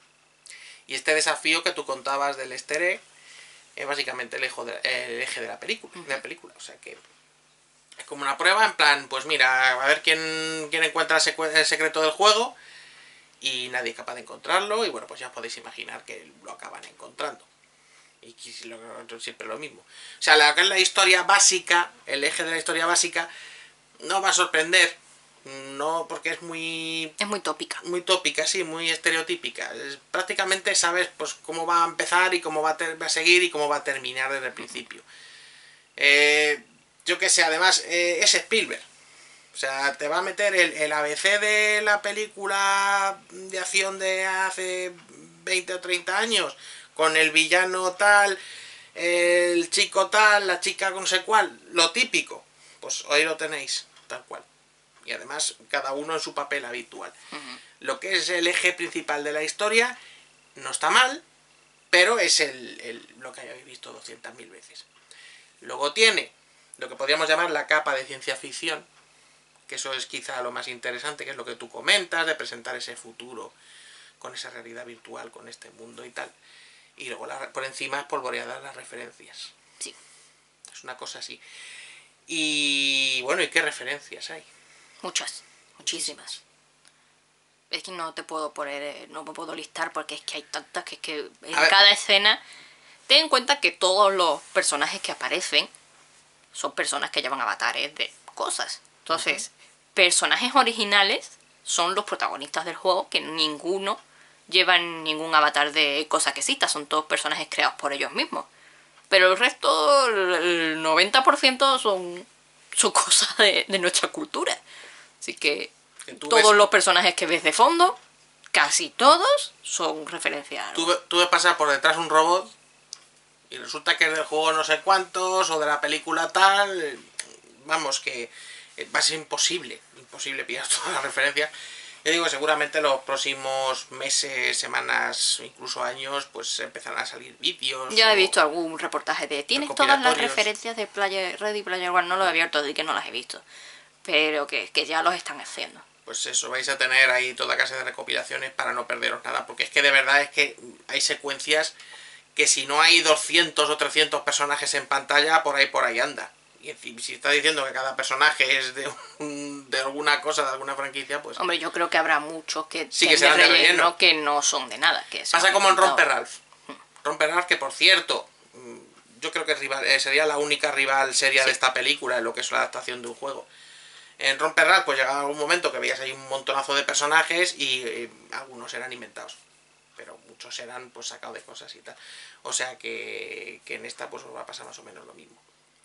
Y este desafío que tú contabas del easter egg es básicamente el, eje de, el eje de la película, de la película. O sea que es como una prueba en plan, pues mira, a ver quién, quién encuentra el secreto del juego y nadie es capaz de encontrarlo y bueno, pues ya os podéis imaginar que lo acaban encontrando. Y siempre lo mismo. O sea, la, la historia básica, el eje de la historia básica, no va a sorprender. No, porque es muy... Es muy tópica. Muy tópica, sí, muy estereotípica. Es, prácticamente sabes pues cómo va a empezar y cómo va a, ter, va a seguir y cómo va a terminar desde el principio. Eh, yo qué sé, además, eh, es Spielberg. O sea, te va a meter el, el A B C de la película de acción de hace veinte o treinta años... con el villano tal, el chico tal, la chica con no sé cuál, lo típico, pues hoy lo tenéis, tal cual. Y además, cada uno en su papel habitual. Uh-huh. Lo que es el eje principal de la historia no está mal, pero es el, el, lo que hayáis visto doscientas mil veces. Luego tiene lo que podríamos llamar la capa de ciencia ficción, que eso es quizá lo más interesante, que es lo que tú comentas, de presentar ese futuro con esa realidad virtual, con este mundo y tal. Y luego la, por encima espolvoreadas las referencias. Sí. Es una cosa así. Y bueno, ¿y qué referencias hay? Muchas, muchísimas. Es que no te puedo poner, no me puedo listar porque es que hay tantas que es que en cada escena... Ten en cuenta que todos los personajes que aparecen son personas que llevan avatares de cosas. Entonces, uh-huh. personajes originales son los protagonistas del juego, que ninguno... llevan ningún avatar de cosa que exista, son todos personajes creados por ellos mismos. Pero el resto, el noventa por ciento son, son cosas de, de nuestra cultura. Así que todos ves, los personajes que ves de fondo, casi todos, son referencias. Tú, tú ves pasar por detrás un robot y resulta que es del juego no sé cuántos o de la película tal. Vamos, que va a ser imposible, imposible pillar todas las referencias. Yo digo, seguramente los próximos meses, semanas, incluso años, pues empezarán a salir vídeos. Ya he o visto algún reportaje de ¿tienes todas las recopilatorios. referencias de Player Ready Player One? No lo he abierto, y que no las he visto. Pero que, que ya los están haciendo. Pues eso, vais a tener ahí toda clase de recopilaciones para no perderos nada. Porque es que de verdad es que hay secuencias que si no hay doscientos o trescientos personajes en pantalla, por ahí por ahí anda. Y si está diciendo que cada personaje es de, un, de alguna cosa, de alguna franquicia, pues... Hombre, yo creo que habrá muchos que, sí, que serán de relleno, que no son de nada. Que pasa como en Romper Ralph. Romper Ralph, que por cierto, yo creo que rival, eh, sería la única rival seria sí. de esta película en lo que es la adaptación de un juego. En Romper Ralph, pues llegaba algún momento que veías ahí un montonazo de personajes y eh, algunos eran inventados. Pero muchos eran pues sacados de cosas y tal. O sea que, que en esta pues os va a pasar más o menos lo mismo.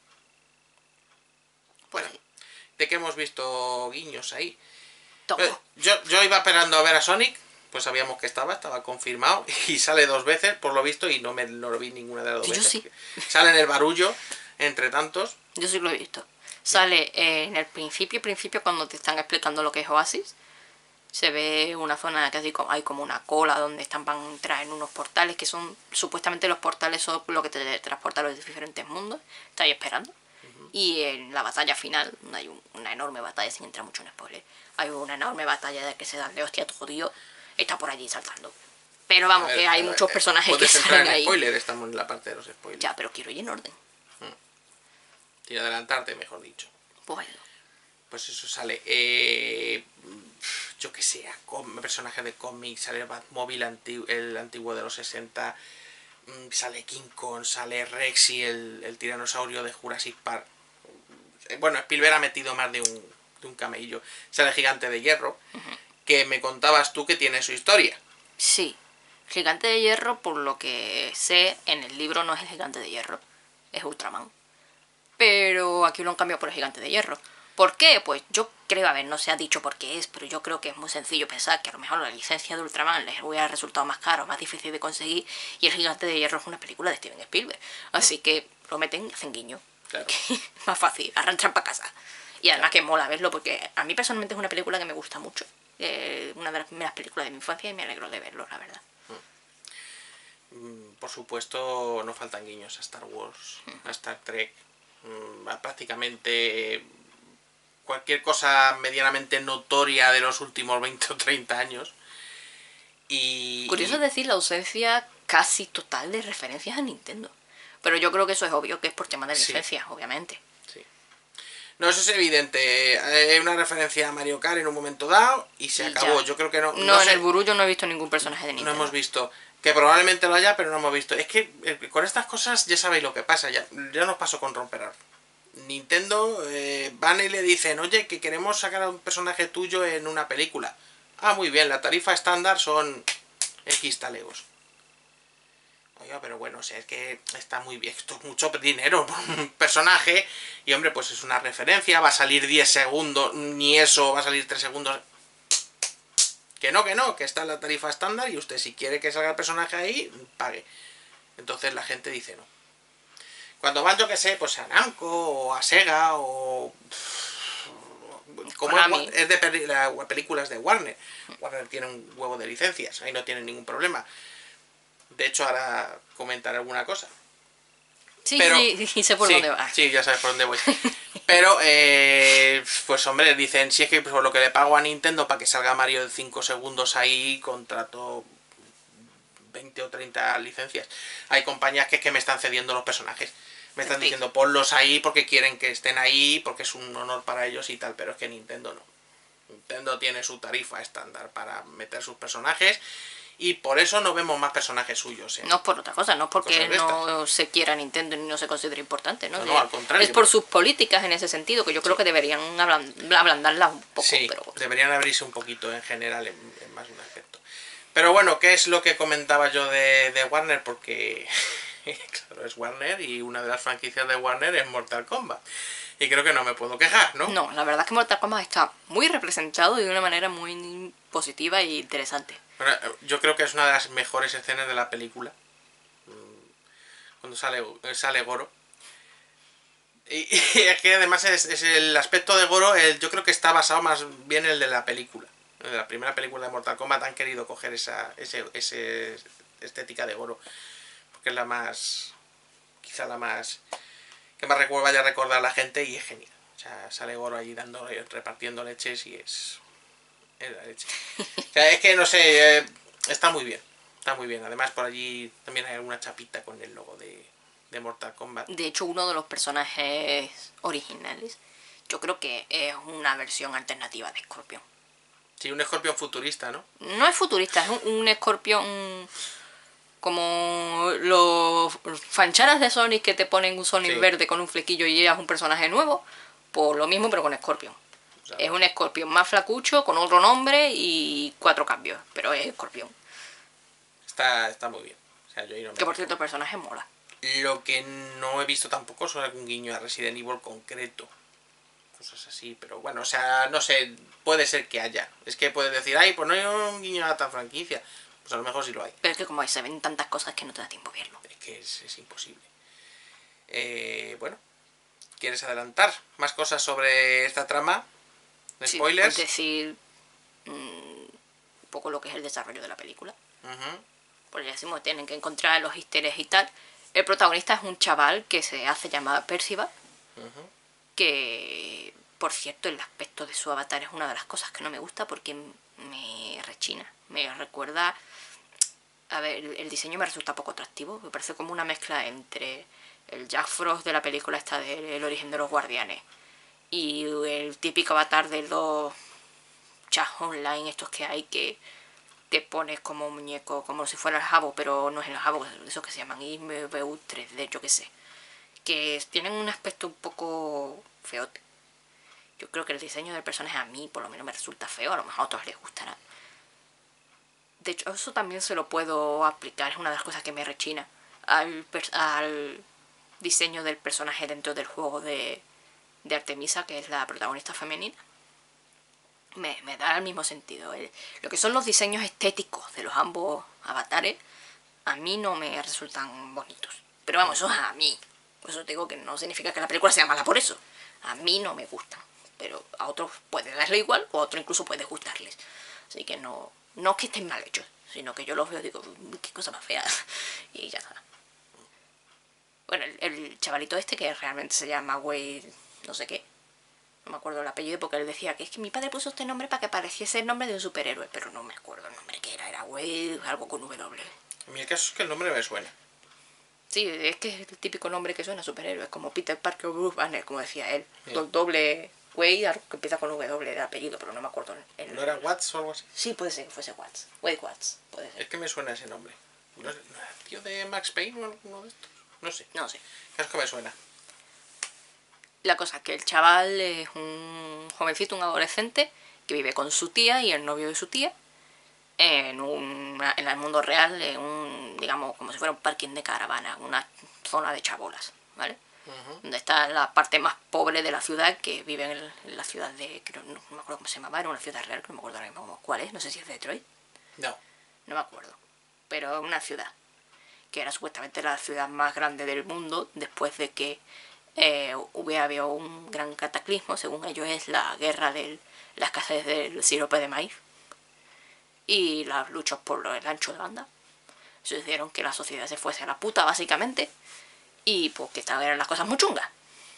Pues bueno, de que hemos visto guiños ahí. Todo. Yo, yo iba esperando a ver a Sonic, pues sabíamos que estaba, estaba confirmado, y sale dos veces, por lo visto, y no me no lo vi ninguna de las dos yo veces. Sí. Sale en el barullo, entre tantos. Yo sí lo he visto. Sale eh, en el principio, principio, cuando te están explicando lo que es Oasis. Se ve una zona que así como, hay como una cola donde están para entrar en unos portales, que son, supuestamente los portales son lo que te transporta a los diferentes mundos. Está ahí esperando. Y en la batalla final, hay un, una enorme batalla, sin entrar mucho en spoiler, hay una enorme batalla de que se dan de hostia todo Dios, está por allí saltando. Pero vamos, ver, que hay muchos personajes que salen en ahí. Spoiler, estamos en la parte de los spoilers. Ya, pero quiero ir en orden. Hmm. Quiero adelantarte, mejor dicho. Pues, pues eso sale. Eh, yo que sé, personajes de cómics, sale el Batmóvil antiguo, el antiguo de los sesenta, sale King Kong, sale Rexy, el, el tiranosaurio de Jurassic Park. Bueno, Spielberg ha metido más de un, de un camello. Sale el Gigante de Hierro, uh-huh. que me contabas tú que tiene su historia. Sí, Gigante de Hierro, por lo que sé, en el libro no es el Gigante de Hierro, es Ultraman. Pero aquí lo han cambiado por el Gigante de Hierro. ¿Por qué? Pues yo creo, a ver, no se ha dicho por qué es, pero yo creo que es muy sencillo pensar que a lo mejor la licencia de Ultraman les hubiera resultado más caro, más difícil de conseguir, y el Gigante de Hierro es una película de Steven Spielberg. Así que lo meten y hacen guiño. Claro. Más fácil, arrastran para casa. Y además claro. que mola verlo, porque a mí personalmente es una película que me gusta mucho. Eh, una de las primeras películas de mi infancia y me alegro de verlo, la verdad. Mm. Por supuesto, no faltan guiños a Star Wars, mm. a Star Trek, mm, a prácticamente cualquier cosa medianamente notoria de los últimos veinte o treinta años. Y, Curioso y... decir la ausencia casi total de referencias a Nintendo. Pero yo creo que eso es obvio, que es por tema de licencias, sí. obviamente. Sí. No, eso es evidente. Hay una referencia a Mario Kart en un momento dado y se y acabó. Ya. Yo creo que no. No, no en sé. el Burullo no he visto ningún personaje de Nintendo. No hemos visto. Que probablemente lo haya, pero no hemos visto. Es que eh, con estas cosas ya sabéis lo que pasa. Ya, ya nos pasó con Romper Ralph. Nintendo eh, van y le dicen, oye, que queremos sacar a un personaje tuyo en una película. Ah, muy bien, la tarifa estándar son X talegos. Oiga, pero bueno, o sea, es que está muy bien, esto es mucho dinero por un personaje, y hombre, pues es una referencia, va a salir diez segundos, ni eso, va a salir tres segundos. Que no, que no, que está en la tarifa estándar, y usted si quiere que salga el personaje ahí, pague. Entonces la gente dice no. Cuando van, yo que sé, pues a Namco, o a Sega, o... como es, es de peli la, películas de Warner. Warner tiene un huevo de licencias, ahí no tienen ningún problema. De hecho, ahora comentaré alguna cosa. Sí, pero, sí, sí, sé por sí, dónde vas. Sí, ya sabes por dónde voy. Pero, eh, pues hombre, dicen, si es que por lo que le pago a Nintendo para que salga Mario en cinco segundos ahí, contrato veinte o treinta licencias. Hay compañías que es que me están cediendo los personajes. Me están sí. diciendo, ponlos ahí porque quieren que estén ahí, porque es un honor para ellos y tal, pero es que Nintendo no. Nintendo tiene su tarifa estándar para meter sus personajes. Y por eso no vemos más personajes suyos. ¿eh? No es por otra cosa, no es porque no se quiera Nintendo ni no se considere importante, ¿no? No, no, al contrario. Es por sus políticas en ese sentido, que yo creo sí. que deberían ablandarlas un poco. Sí, pero... deberían abrirse un poquito en general, en, en más de un aspecto. Pero bueno, ¿qué es lo que comentaba yo de, de Warner? Porque, claro, es Warner y una de las franquicias de Warner es Mortal Kombat. Y creo que no me puedo quejar, ¿no? No, la verdad es que Mortal Kombat está muy representado y de una manera muy positiva e interesante. Bueno, yo creo que es una de las mejores escenas de la película. Cuando sale, sale Goro. Y, y es que además es, es el aspecto de Goro, el, yo creo que está basado más bien en el de la película. En la primera película de Mortal Kombat han querido coger esa ese, ese estética de Goro, porque es la más, quizá la más, que más recuerdo vaya a recordar a la gente, y es genial. O sea, sale Goro allí dando, repartiendo leches y es, es la leche. O sea, es que no sé, eh, está muy bien, está muy bien. Además por allí también hay alguna chapita con el logo de, de Mortal Kombat. De hecho, uno de los personajes originales, yo creo que es una versión alternativa de Scorpion. Sí, un escorpión futurista, ¿no? No es futurista, es un, un escorpión como los fancharas de Sonic que te ponen un Sonic Sí. verde con un flequillo y es un personaje nuevo. Pues lo mismo pero con Scorpion. O sea, Es un Scorpion más flacucho, con otro nombre y cuatro cambios, pero es Scorpion. está, está muy bien. O sea, yo ahí no me Que por quejo. cierto el personaje mola. Lo que no he visto tampoco son algún guiño a Resident Evil concreto. Cosas así, pero bueno, o sea, no sé, puede ser que haya. Es que puedes decir, ay, pues no hay un guiño a tal franquicia. Pues a lo mejor sí lo hay. Pero es que como se ven tantas cosas que no te da tiempo a verlo. Es que es, es imposible. Eh, bueno, ¿quieres adelantar más cosas sobre esta trama? Sí, ¿Spoilers? es decir, mmm, un poco lo que es el desarrollo de la película. Uh-huh. Porque decimos, tienen que encontrar los easter eggs y tal. El protagonista es un chaval que se hace llamar Percival. Uh-huh. Que, por cierto, el aspecto de su avatar es una de las cosas que no me gusta porque me rechina. Me recuerda... A ver, el diseño me resulta poco atractivo. Me parece como una mezcla entre el Jack Frost de la película esta del origen de los Guardianes y el típico avatar de los chats online estos que hay que te pones como un muñeco, como si fuera el Jabo, pero no es el Jabo, esos que se llaman I M V U tres D, yo qué sé. Que tienen un aspecto un poco feote. Yo creo que el diseño del personaje a mí por lo menos me resulta feo, a lo mejor a otros les gustará. De hecho, eso también se lo puedo aplicar, es una de las cosas que me rechina al, al diseño del personaje dentro del juego de, de Artemisa, que es la protagonista femenina. Me, me da el mismo sentido. El, lo que son los diseños estéticos de los ambos avatares, a mí no me resultan bonitos. Pero vamos, eso es a mí. Por eso te digo que no significa que la película sea mala por eso. A mí no me gustan. Pero a otros puede darle igual, o a otros incluso puede gustarles. Así que no, no es que estén mal hechos, sino que yo los veo y digo, qué cosa más fea. Y ya está. Bueno, el, el chavalito este que realmente se llama Wade no sé qué. No me acuerdo el apellido porque él decía que es que mi padre puso este nombre para que pareciese el nombre de un superhéroe. Pero no me acuerdo el nombre que era. Era Wade, algo con W. En mi caso es que el nombre me suena. Sí, es que es el típico nombre que suena a superhéroe, como Peter Parker o Bruce Banner, como decía él. Sí. Doble Wade, algo que empieza con W de apellido, pero no me acuerdo. El... ¿No era Watts o algo así? Sí, puede ser que fuese Watts. Wade Watts, puede ser. Es que me suena ese nombre. ¿No es el tío de Max Payne o alguno de estos? No sé. No sé. Es que me suena. La cosa es que el chaval es un jovencito, un adolescente, que vive con su tía y el novio de su tía en, un, en el mundo real, en un, digamos, como si fuera un parking de caravana, una zona de chabolas, ¿vale? Uh-huh. Donde está la parte más pobre de la ciudad, que vive en, el, en la ciudad de, creo, no, no me acuerdo cómo se llamaba, era una ciudad real, que no me acuerdo ahora mismo cuál es, no sé si es Detroit. No. No me acuerdo, pero una ciudad, que era supuestamente la ciudad más grande del mundo, después de que eh, hubiera habido un gran cataclismo, según ellos es la guerra de la escasez del sirope de maíz y las luchas por el ancho de banda. Se hicieron que la sociedad se fuese a la puta, básicamente, y pues que estaban las cosas muy chungas.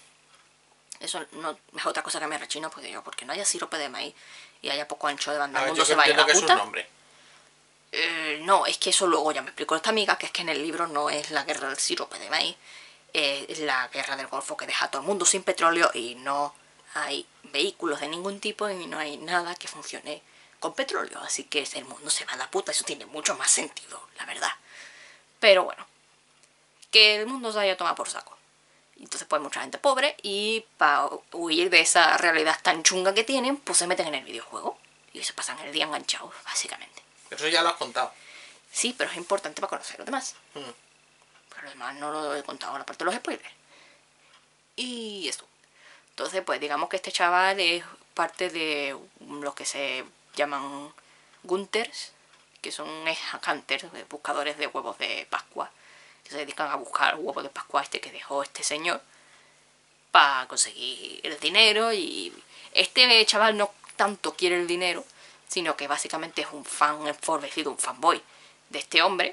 Eso no es otra cosa que me rechino, pues digo, porque no haya sirope de maíz y haya poco ancho de banda, A el ver, mundo yo se vaya a la entiendo que es puta. un nombre. Eh, no, es que eso luego ya me explicó esta amiga, que es que en el libro no es la guerra del sirope de maíz, eh, es la guerra del Golfo, que deja a todo el mundo sin petróleo y no hay vehículos de ningún tipo y no hay nada que funcione con petróleo, así que el mundo se va a la puta. Eso tiene mucho más sentido, la verdad. Pero bueno, que el mundo se haya tomado por saco. Entonces pues mucha gente pobre, y para huir de esa realidad tan chunga que tienen, pues se meten en el videojuego y se pasan el día enganchados, básicamente. Eso ya lo has contado. Sí, pero es importante para conocer a los demás. Hmm. Pero lo demás no lo he contado en la parte de los spoilers. Y eso. Entonces, pues digamos que este chaval es parte de los que se llaman Gunters, que son hunters, buscadores de huevos de Pascua, que se dedican a buscar huevos de Pascua este que dejó este señor para conseguir el dinero. Y este chaval no tanto quiere el dinero, sino que básicamente es un fan enfurecido, un fanboy de este hombre,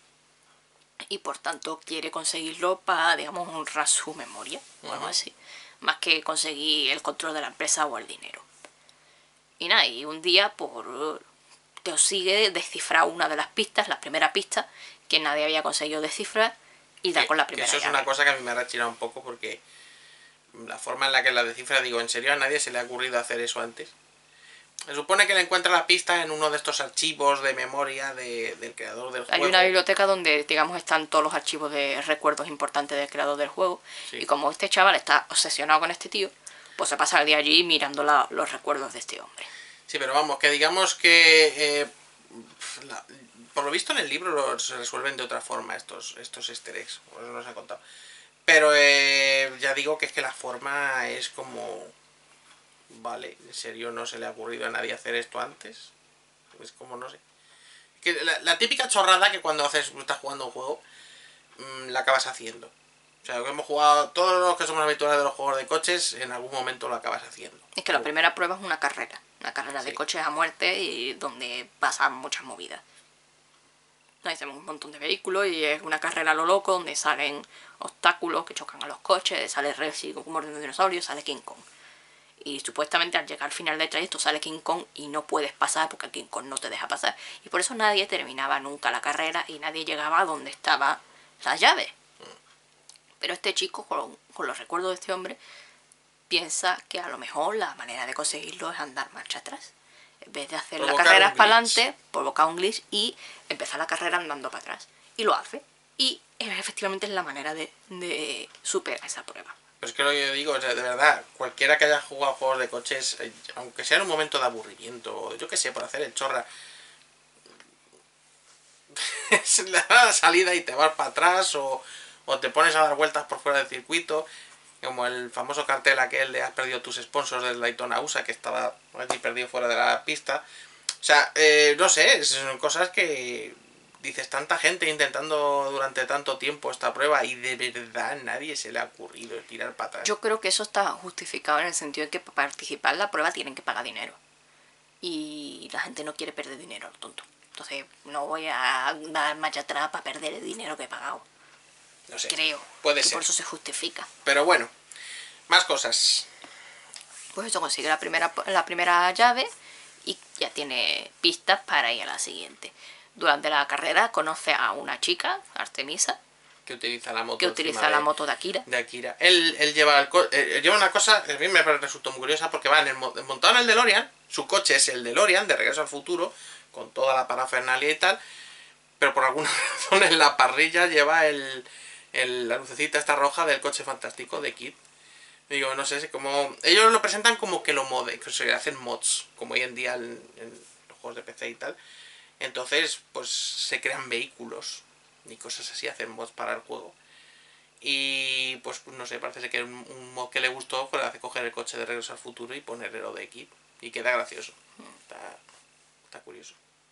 y por tanto quiere conseguirlo para, digamos, honrar su memoria, o algo así, más que conseguir el control de la empresa o el dinero. Y nada, y un día por te consigue descifrar una de las pistas, la primera pista, que nadie había conseguido descifrar, y da que, con la que primera eso es llave. una cosa que a mí me ha rechirado un poco, porque la forma en la que la descifra, digo, ¿en serio a nadie se le ha ocurrido hacer eso antes? Se supone que le encuentra la pista en uno de estos archivos de memoria de, del creador del Hay juego. una biblioteca donde, digamos, están todos los archivos de recuerdos importantes del creador del juego. Sí. Y como este chaval está obsesionado con este tío, pues se pasa el día allí mirando la, los recuerdos de este hombre. Sí, pero vamos, que digamos que eh, la, por lo visto en el libro lo, se resuelven de otra forma estos, estos easter eggs, como nos han contado. Pero eh, ya digo que es que la forma es como... Vale, ¿en serio no se le ha ocurrido a nadie hacer esto antes? Es como, no sé. Que la, la típica chorrada que cuando haces, estás jugando un juego, mmm, la acabas haciendo. O sea, que hemos jugado, todos los que somos habituales de los juegos de coches, en algún momento lo acabas haciendo. Es que la primera prueba es una carrera. Una carrera Sí. de coches a muerte y donde pasan muchas movidas. Ahí hacemos un montón de vehículos y es una carrera a lo loco donde salen obstáculos que chocan a los coches, sale Rexy como mordiendo un dinosaurio, sale King Kong. Y supuestamente al llegar al final del trayecto sale King Kong y no puedes pasar porque King Kong no te deja pasar. Y por eso nadie terminaba nunca la carrera y nadie llegaba a donde estaba la llave. Pero este chico, con, con los recuerdos de este hombre, piensa que a lo mejor la manera de conseguirlo es andar marcha atrás. En vez de hacer Provocar la carrera un para glitch. adelante, provocar un glitch y empezar la carrera andando para atrás. Y lo hace. Y efectivamente es la manera de, de superar esa prueba. Pero es que lo que yo digo, o sea, de verdad, cualquiera que haya jugado juegos de coches, eh, aunque sea en un momento de aburrimiento, yo qué sé, por hacer el chorra, le das la salida y te vas para atrás, o, o te pones a dar vueltas por fuera del circuito, como el famoso cartel aquel de has perdido tus sponsors del Daytona U S A, que estaba allí perdido fuera de la pista. O sea, eh, no sé, son cosas que dices, tanta gente intentando durante tanto tiempo esta prueba y de verdad nadie se le ha ocurrido tirar para atrás. Yo creo que eso está justificado en el sentido de que para participar en la prueba tienen que pagar dinero. Y la gente no quiere perder dinero, tonto. Entonces no voy a dar marcha atrás para perder el dinero que he pagado. No sé, Creo. puede que ser. por eso se justifica. Pero bueno, más cosas. Pues eso, consigue la primera, la primera llave y ya tiene pistas para ir a la siguiente. Durante la carrera conoce a una chica, Artemisa, Que utiliza la moto. que utiliza la moto de Akira. De Akira. Él, él lleva el co eh, lleva una cosa que a mí me resultó muy curiosa, porque va en el, montado en el DeLorean. Su coche es el DeLorean de Regreso al Futuro, con toda la parafernalia y tal. Pero por alguna razón en la parrilla lleva el, el, la lucecita esta roja del coche fantástico de Kid. Digo, no sé, como ellos lo presentan como que lo mode, que se hacen mods, como hoy en día en, en los juegos de P C y tal. Entonces, pues se crean vehículos y cosas así, hacen mods para el juego. Y pues no sé, parece que un, un mod que le gustó fue hace coger el coche de Regreso al Futuro y ponerle lo de Kid. Y queda gracioso. Está, está curioso.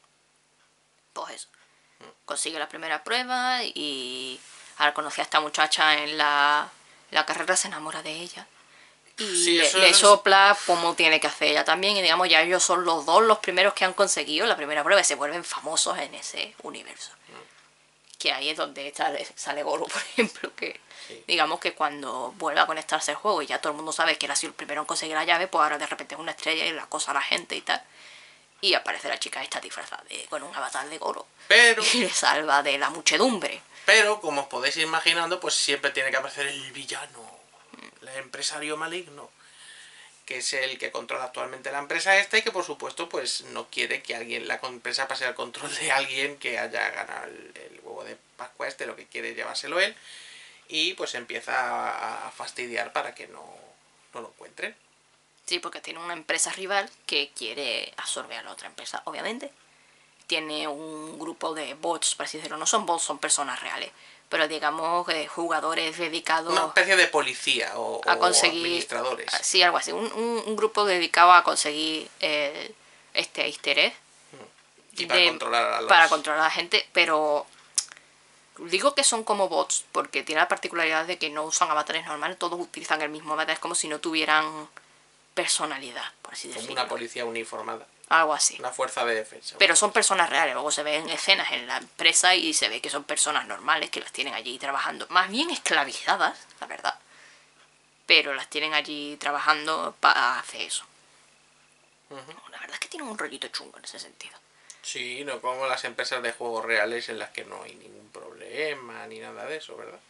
Pues eso. Consigue la primera prueba y al conocer a esta muchacha en la, la carrera se enamora de ella. Y Sí, le, eso le es- sopla como tiene que hacer ella también. Y digamos, ya ellos son los dos los primeros que han conseguido la primera prueba y se vuelven famosos en ese universo. Que ahí es donde sale, sale Goro, por ejemplo, que Sí. digamos que cuando vuelve a conectarse el juego y ya todo el mundo sabe que él ha sido el primero en conseguir la llave, pues ahora de repente es una estrella y la cosa a la gente y tal. Y aparece la chica esta disfrazada de, con un avatar de Goro Pero, y le salva de la muchedumbre. pero, como os podéis ir imaginando, pues siempre tiene que aparecer el villano, el empresario maligno, que es el que controla actualmente la empresa esta y que por supuesto pues no quiere que alguien, la empresa pase al control de alguien que haya ganado el, el huevo de Pascua este, lo que quiere llevárselo él, y pues empieza a, a fastidiar para que no, no lo encuentren. Sí, porque tiene una empresa rival que quiere absorber a la otra empresa, obviamente. Tiene un grupo de bots, por así decirlo. No son bots, son personas reales. Pero digamos, eh, jugadores dedicados Una especie de policía o, a o conseguir... administradores. Sí, algo así. Un, un, un grupo dedicado a conseguir eh, este easter egg. Y para de- controlar a los... para controlar a la gente, pero... Digo que son como bots, porque tiene la particularidad de que no usan avatares normales, todos utilizan el mismo avatar, es como si no tuvieran personalidad, por así como decirlo. una policía uniformada. Algo así. Una fuerza de defensa. Pero son personas reales, luego se ven escenas en la empresa y se ve que son personas normales que las tienen allí trabajando, más bien esclavizadas, la verdad, pero las tienen allí trabajando para hacer eso. Uh-huh. La verdad es que tienen un rollito chungo en ese sentido. Sí, no como las empresas de juegos reales en las que no hay ningún problema ni nada de eso, ¿verdad?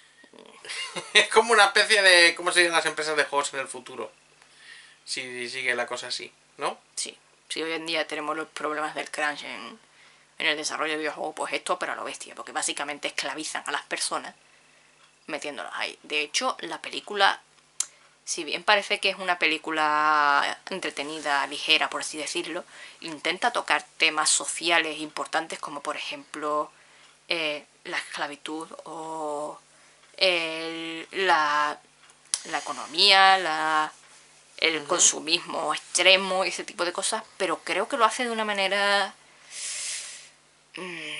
Es como una especie de cómo serían las empresas de juegos en el futuro, si sigue la cosa así, ¿no? Sí. Si hoy en día tenemos los problemas del crunch en, en el desarrollo de videojuegos, pues esto, pero a lo bestia, porque básicamente esclavizan a las personas metiéndolas ahí. De hecho, la película, si bien parece que es una película entretenida, ligera, por así decirlo, intenta tocar temas sociales importantes como, por ejemplo, eh, la esclavitud o el, la, la economía, la... el uh-huh. consumismo extremo y ese tipo de cosas, pero creo que lo hace de una manera mmm,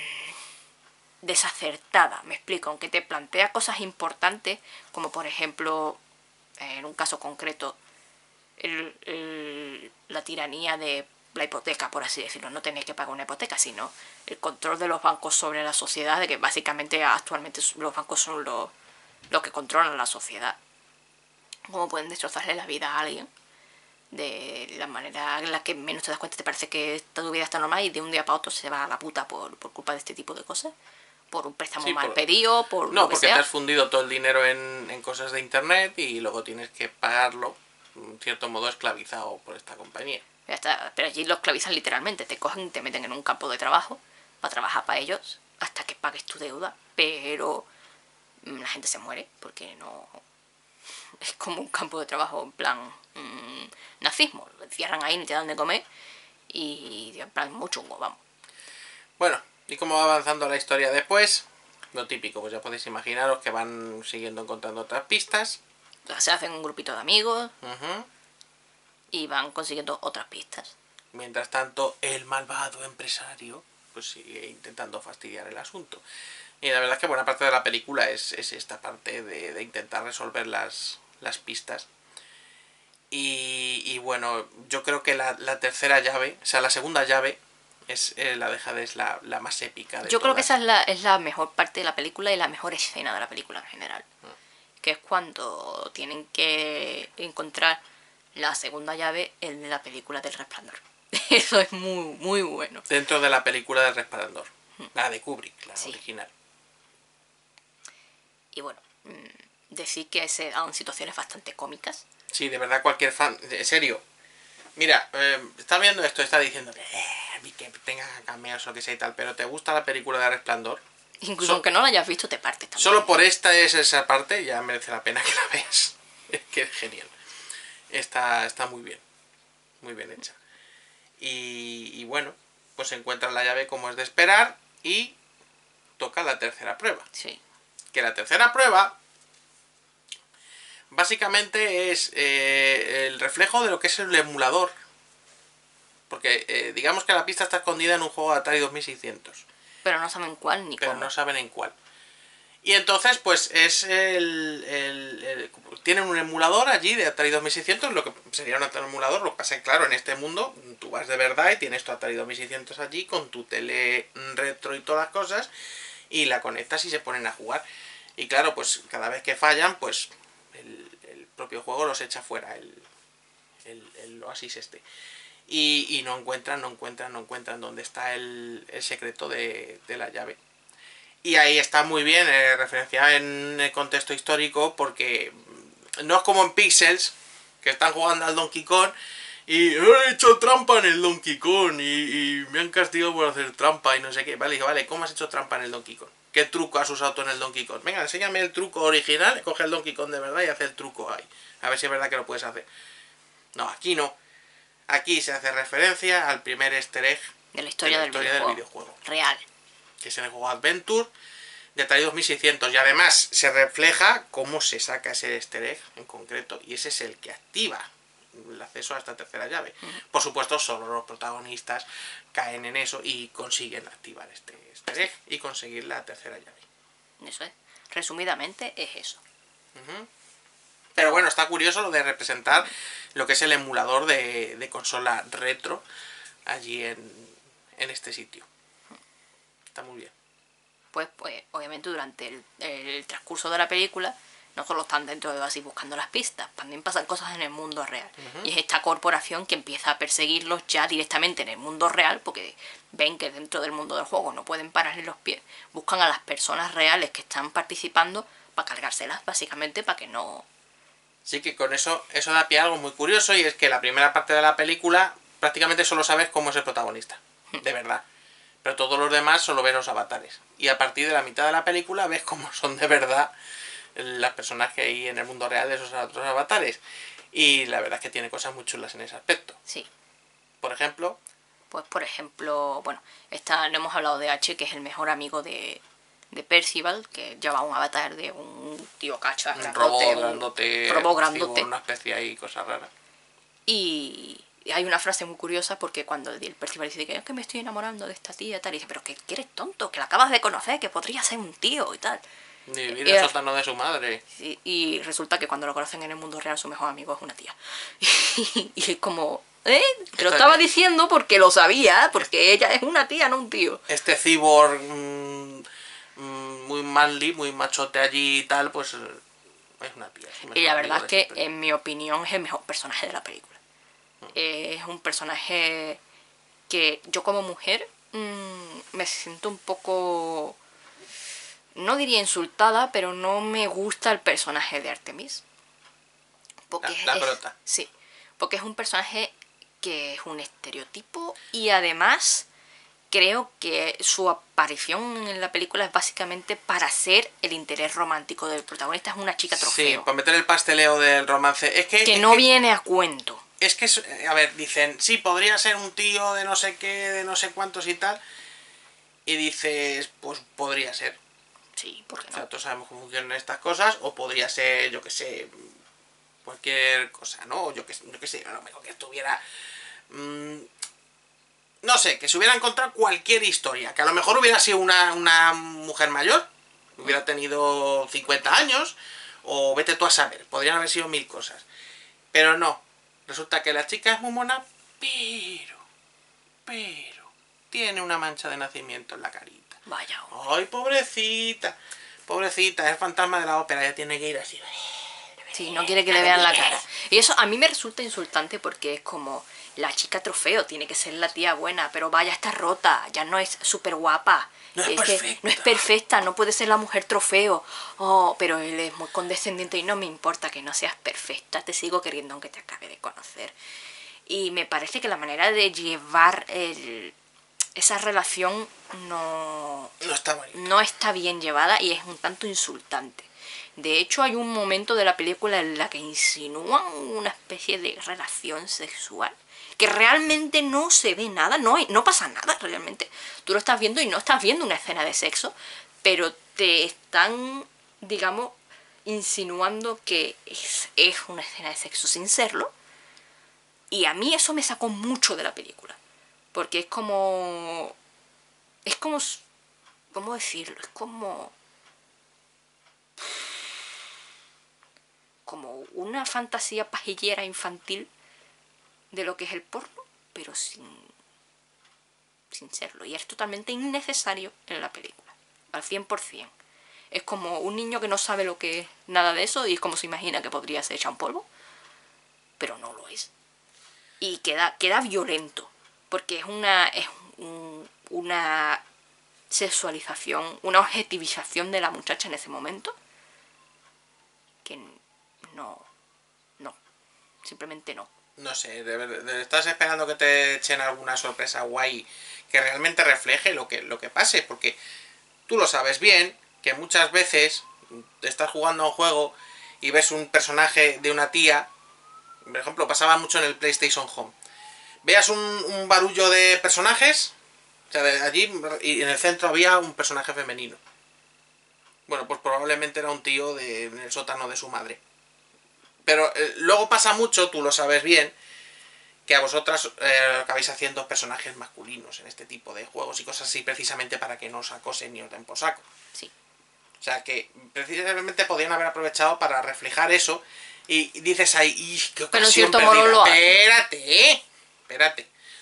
desacertada, me explico, aunque te plantea cosas importantes, como por ejemplo, en un caso concreto, el, el, la tiranía de la hipoteca, por así decirlo, no tener que pagar una hipoteca, sino el control de los bancos sobre la sociedad, de que básicamente actualmente los bancos son los, los que controlan la sociedad. Cómo pueden destrozarle la vida a alguien de la manera en la que menos te das cuenta, te parece que tu vida está normal y de un día para otro se va a la puta por, por culpa de este tipo de cosas, por un préstamo sí, mal por... pedido, por no, lo que porque sea. te has fundido todo el dinero en, en cosas de internet y luego tienes que pagarlo, en cierto modo esclavizado por esta compañía. Ya está, pero allí lo esclavizan literalmente, te cogen y te meten en un campo de trabajo para trabajar para ellos hasta que pagues tu deuda, pero la gente se muere porque no... Es como un campo de trabajo en plan mmm, nazismo. Lo encierran ahí, ni te dan de comer y en plan muy chungo, vamos. Bueno, ¿y cómo va avanzando la historia después? Lo típico, pues ya podéis imaginaros que van siguiendo encontrando otras pistas. Se hacen un grupito de amigos uh-huh. y van consiguiendo otras pistas. Mientras tanto, el malvado empresario pues sigue intentando fastidiar el asunto. Y la verdad es que buena parte de la película es, es esta parte de, de intentar resolver las, las pistas. Y, y bueno, yo creo que la, la tercera llave, o sea, la segunda llave, es eh, la de Hades, la, la más épica de Yo todas. creo que esa es la, es la mejor parte de la película y la mejor escena de la película en general. Mm. Que es cuando tienen que encontrar la segunda llave en la película del Resplandor. Eso es muy, muy bueno. Dentro de la película del Resplandor. Mm. La de Kubrick, la sí. original. Y bueno, decir que se dan situaciones bastante cómicas. Sí, de verdad cualquier fan, en serio. Mira, eh, está viendo esto, está diciendo eh, que tenga cameos o que sea y tal, pero ¿te gusta la película de Resplandor? Incluso so, aunque no la hayas visto, te partes también. Solo por esta es esa parte, ya merece la pena que la veas. Es que es genial. Está, está muy bien. Muy bien hecha. Y, y bueno, pues encuentran la llave como es de esperar y toca la tercera prueba. Sí. Que la tercera prueba básicamente es eh, el reflejo de lo que es el emulador. Porque eh, digamos que la pista está escondida en un juego de Atari dos mil seiscientos. Pero no saben cuál ni Pero cómo. no saben en cuál. Y entonces pues es el, el, el... Tienen un emulador allí de Atari dos mil seiscientos, lo que sería un emulador. Lo que pasa es que claro, en este mundo tú vas de verdad y tienes tu Atari dos mil seiscientos allí con tu tele retro y todas las cosas. Y la conectas y se ponen a jugar. Y claro, pues cada vez que fallan, pues el, el propio juego los echa fuera, el, el, el Oasis este. Y, y no encuentran, no encuentran, no encuentran dónde está el, el secreto de, de la llave. Y ahí está muy bien eh, referenciado en el contexto histórico, porque no es como en Pixels, que están jugando al Donkey Kong y he hecho trampa en el Donkey Kong y, y me han castigado por hacer trampa y no sé qué. Vale, vale, ¿cómo has hecho trampa en el Donkey Kong? ¿Qué truco has usado tú en el Donkey Kong? Venga, enséñame el truco original, coge el Donkey Kong de verdad y hace el truco ahí. A ver si es verdad que lo puedes hacer. No, aquí no. Aquí se hace referencia al primer easter egg de la historia, de la del, historia videojuego. del videojuego. Real. Que es en el juego Adventure de Atari dos mil seiscientos. Y además se refleja cómo se saca ese easter egg en concreto. Y ese es el que activa el acceso a esta tercera llave. Uh-huh. Por supuesto, solo los protagonistas caen en eso y consiguen activar este easter egg y conseguir la tercera llave. Eso es. Resumidamente es eso. Uh-huh. Pero bueno, está curioso lo de representar lo que es el emulador de, de consola retro allí en, en este sitio. Está muy bien. Pues, pues obviamente durante el, el transcurso de la película no solo están dentro de Oasis buscando las pistas, también pasan cosas en el mundo real. Uh-huh. Y es esta corporación que empieza a perseguirlos ya directamente en el mundo real, porque ven que dentro del mundo del juego no pueden pararle los pies. Buscan a las personas reales que están participando para cargárselas, básicamente, para que no... Sí, que con eso, eso da pie a algo muy curioso, y es que la primera parte de la película prácticamente solo sabes cómo es el protagonista, de verdad. Pero todos los demás solo ves los avatares. Y a partir de la mitad de la película ves cómo son de verdad las personas que hay en el mundo real de esos otros avatares. Y la verdad es que tiene cosas muy chulas en ese aspecto. Sí. Por ejemplo... Pues por ejemplo, bueno, esta, no hemos hablado de H, que es el mejor amigo de, de Percival, que lleva un avatar de un tío cacha, un robot grandote, un robot grandote. Una especie ahí, cosa rara. Y... hay una frase muy curiosa porque cuando el Percival dice que es que me estoy enamorando de esta tía y tal, y dice, pero que, que eres tonto, que la acabas de conocer, que podría ser un tío y tal. Y vivir el sótano de su madre. Y, y resulta que cuando lo conocen en el mundo real su mejor amigo es una tía. Y, y es como, ¿eh? Te lo Esta, estaba diciendo porque lo sabía, porque este, ella es una tía, no un tío. Este cyborg mmm, muy manly, muy machote allí y tal, pues es una tía. Es y la verdad es que, en mi opinión, es el mejor personaje de la película. Es un personaje que yo como mujer mmm, me siento un poco, no diría insultada, pero no me gusta el personaje de Artemis. Porque la, la es, prota. Sí, porque es un personaje que es un estereotipo y además creo que su aparición en la película es básicamente para ser el interés romántico del protagonista. Es una chica trofeo. Sí, para meter el pasteleo del romance. Es que, que es no que... viene a cuento. Es que, a ver, dicen, sí, podría ser un tío de no sé qué, de no sé cuántos y tal. Y dices, pues podría ser. Sí, ¿por qué no? O sea, todos sabemos cómo funcionan estas cosas. O podría ser, yo que sé, cualquier cosa, ¿no? Yo que, yo que sé, a lo mejor que estuviera... Mmm, no sé, que se hubiera encontrado cualquier historia. Que a lo mejor hubiera sido una, una mujer mayor. Hubiera tenido cincuenta años. O vete tú a saber. Podrían haber sido mil cosas. Pero no. Resulta que la chica es muy mona, pero, pero, tiene una mancha de nacimiento en la carita. Vaya. Ay, pobrecita, pobrecita, es el fantasma de la ópera, ella tiene que ir así. Sí, no quiere que le vean la cara. Y eso a mí me resulta insultante porque es como, la chica trofeo tiene que ser la tía buena, pero vaya, está rota, ya no es súper guapa. No es, es perfecta. Que no es perfecta, no puede ser la mujer trofeo. Oh, pero él es muy condescendiente y no me importa que no seas perfecta, te sigo queriendo aunque te acabe de conocer. Y me parece que la manera de llevar el, esa relación no, no, está bonita. no está bien llevada y es un tanto insultante. De hecho, hay un momento de la película en la que insinúan una especie de relación sexual que realmente no se ve nada, no, hay, no pasa nada realmente. Tú lo estás viendo y no estás viendo una escena de sexo, pero te están, digamos, insinuando que es, es una escena de sexo sin serlo. Y a mí eso me sacó mucho de la película. Porque es como... Es como... ¿Cómo decirlo? Es como... Como una fantasía pajillera infantil de lo que es el porno, pero sin, sin serlo. Y es totalmente innecesario en la película, al cien por cien. Es como un niño que no sabe lo que es nada de eso y es como se imagina que podría ser hecha un polvo, pero no lo es. Y queda, queda violento, porque es una, es un, una sexualización, una objetivización de la muchacha en ese momento, que no, no, simplemente no. No sé, de, de, de, estás esperando que te echen alguna sorpresa guay que realmente refleje lo que, lo que pase, porque tú lo sabes bien, que muchas veces estás jugando a un juego y ves un personaje de una tía, por ejemplo, pasaba mucho en el PlayStation Home, veas un, un barullo de personajes, o sea, de allí, y en el centro había un personaje femenino. Bueno, pues probablemente era un tío de, en el sótano de su madre. Pero eh, luego pasa mucho, tú lo sabes bien, que a vosotras eh, acabáis haciendo personajes masculinos en este tipo de juegos y cosas así, precisamente para que no os acosen ni os den por saco. Sí. O sea, que precisamente podían haber aprovechado para reflejar eso y dices ahí, ¡qué ocasión! Pero en cierto modo lo hace. Espérate, espérate.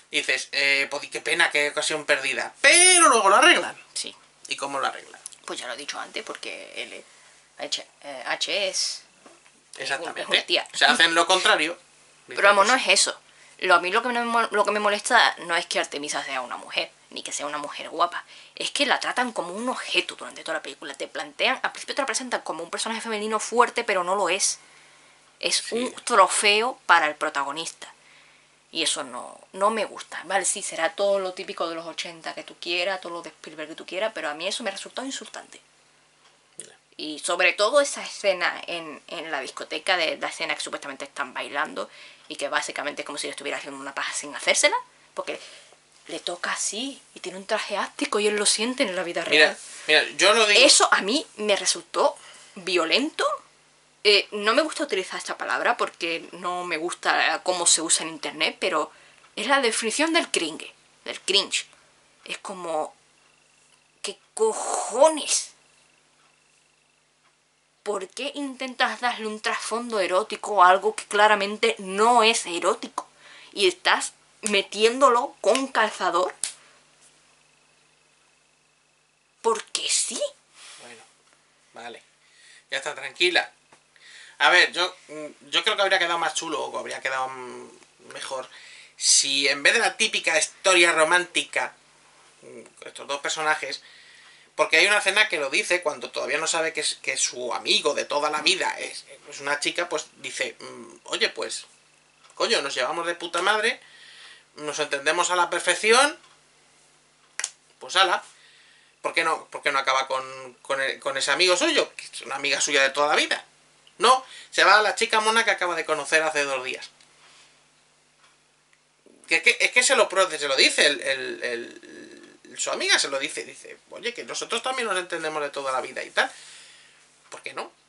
Y dices, eh, pues qué pena, qué ocasión perdida. Pero luego lo arreglan. Sí. ¿Y cómo lo arreglan? Pues ya lo he dicho antes, porque L, H, eh, H es... Exactamente. Es una tía. Se hacen lo contrario. Pero vamos, no es eso. Lo, a mí lo que, me, mo- lo que me molesta no es que Artemisa sea una mujer, ni que sea una mujer guapa. Es que la tratan como un objeto durante toda la película. Te plantean, al principio te la presentan como un personaje femenino fuerte, pero no lo es. Es Sí. un trofeo para el protagonista. Y eso no, no me gusta. Vale, sí, será todo lo típico de los ochenta que tú quieras, todo lo de Spielberg que tú quieras, pero a mí eso me resultó insultante. Y sobre todo esa escena en, en la discoteca, de la escena que supuestamente están bailando y que básicamente es como si le estuviera haciendo una paja sin hacérsela, porque le toca así y tiene un traje áptico y él lo siente en la vida real. Mira, mira, yo lo digo... Eso a mí me resultó violento. Eh, no me gusta utilizar esta palabra porque no me gusta cómo se usa en internet, pero es la definición del cringe, del cringe. Es como... ¿Qué cojones? ¿Por qué intentas darle un trasfondo erótico a algo que claramente no es erótico? Y estás metiéndolo con calzador. Porque sí. Bueno, vale. Ya está, tranquila. A ver, yo, yo creo que habría quedado más chulo, o habría quedado mm, mejor, si en vez de la típica historia romántica, mm, estos dos personajes, porque hay una escena que lo dice, cuando todavía no sabe que, es, que su amigo de toda la vida es, es una chica, pues dice, mm, oye, pues, coño, nos llevamos de puta madre, nos entendemos a la perfección, pues ala. ¿Por qué no, por qué no acaba con, con, el- con ese amigo suyo, que es una amiga suya de toda la vida? No, se va a la chica mona que acaba de conocer hace dos días. Que, es que, es que se lo, pro- se lo dice, el, el- el- su amiga se lo dice, dice, oye, que nosotros también nos entendemos de toda la vida y tal. ¿Por qué no?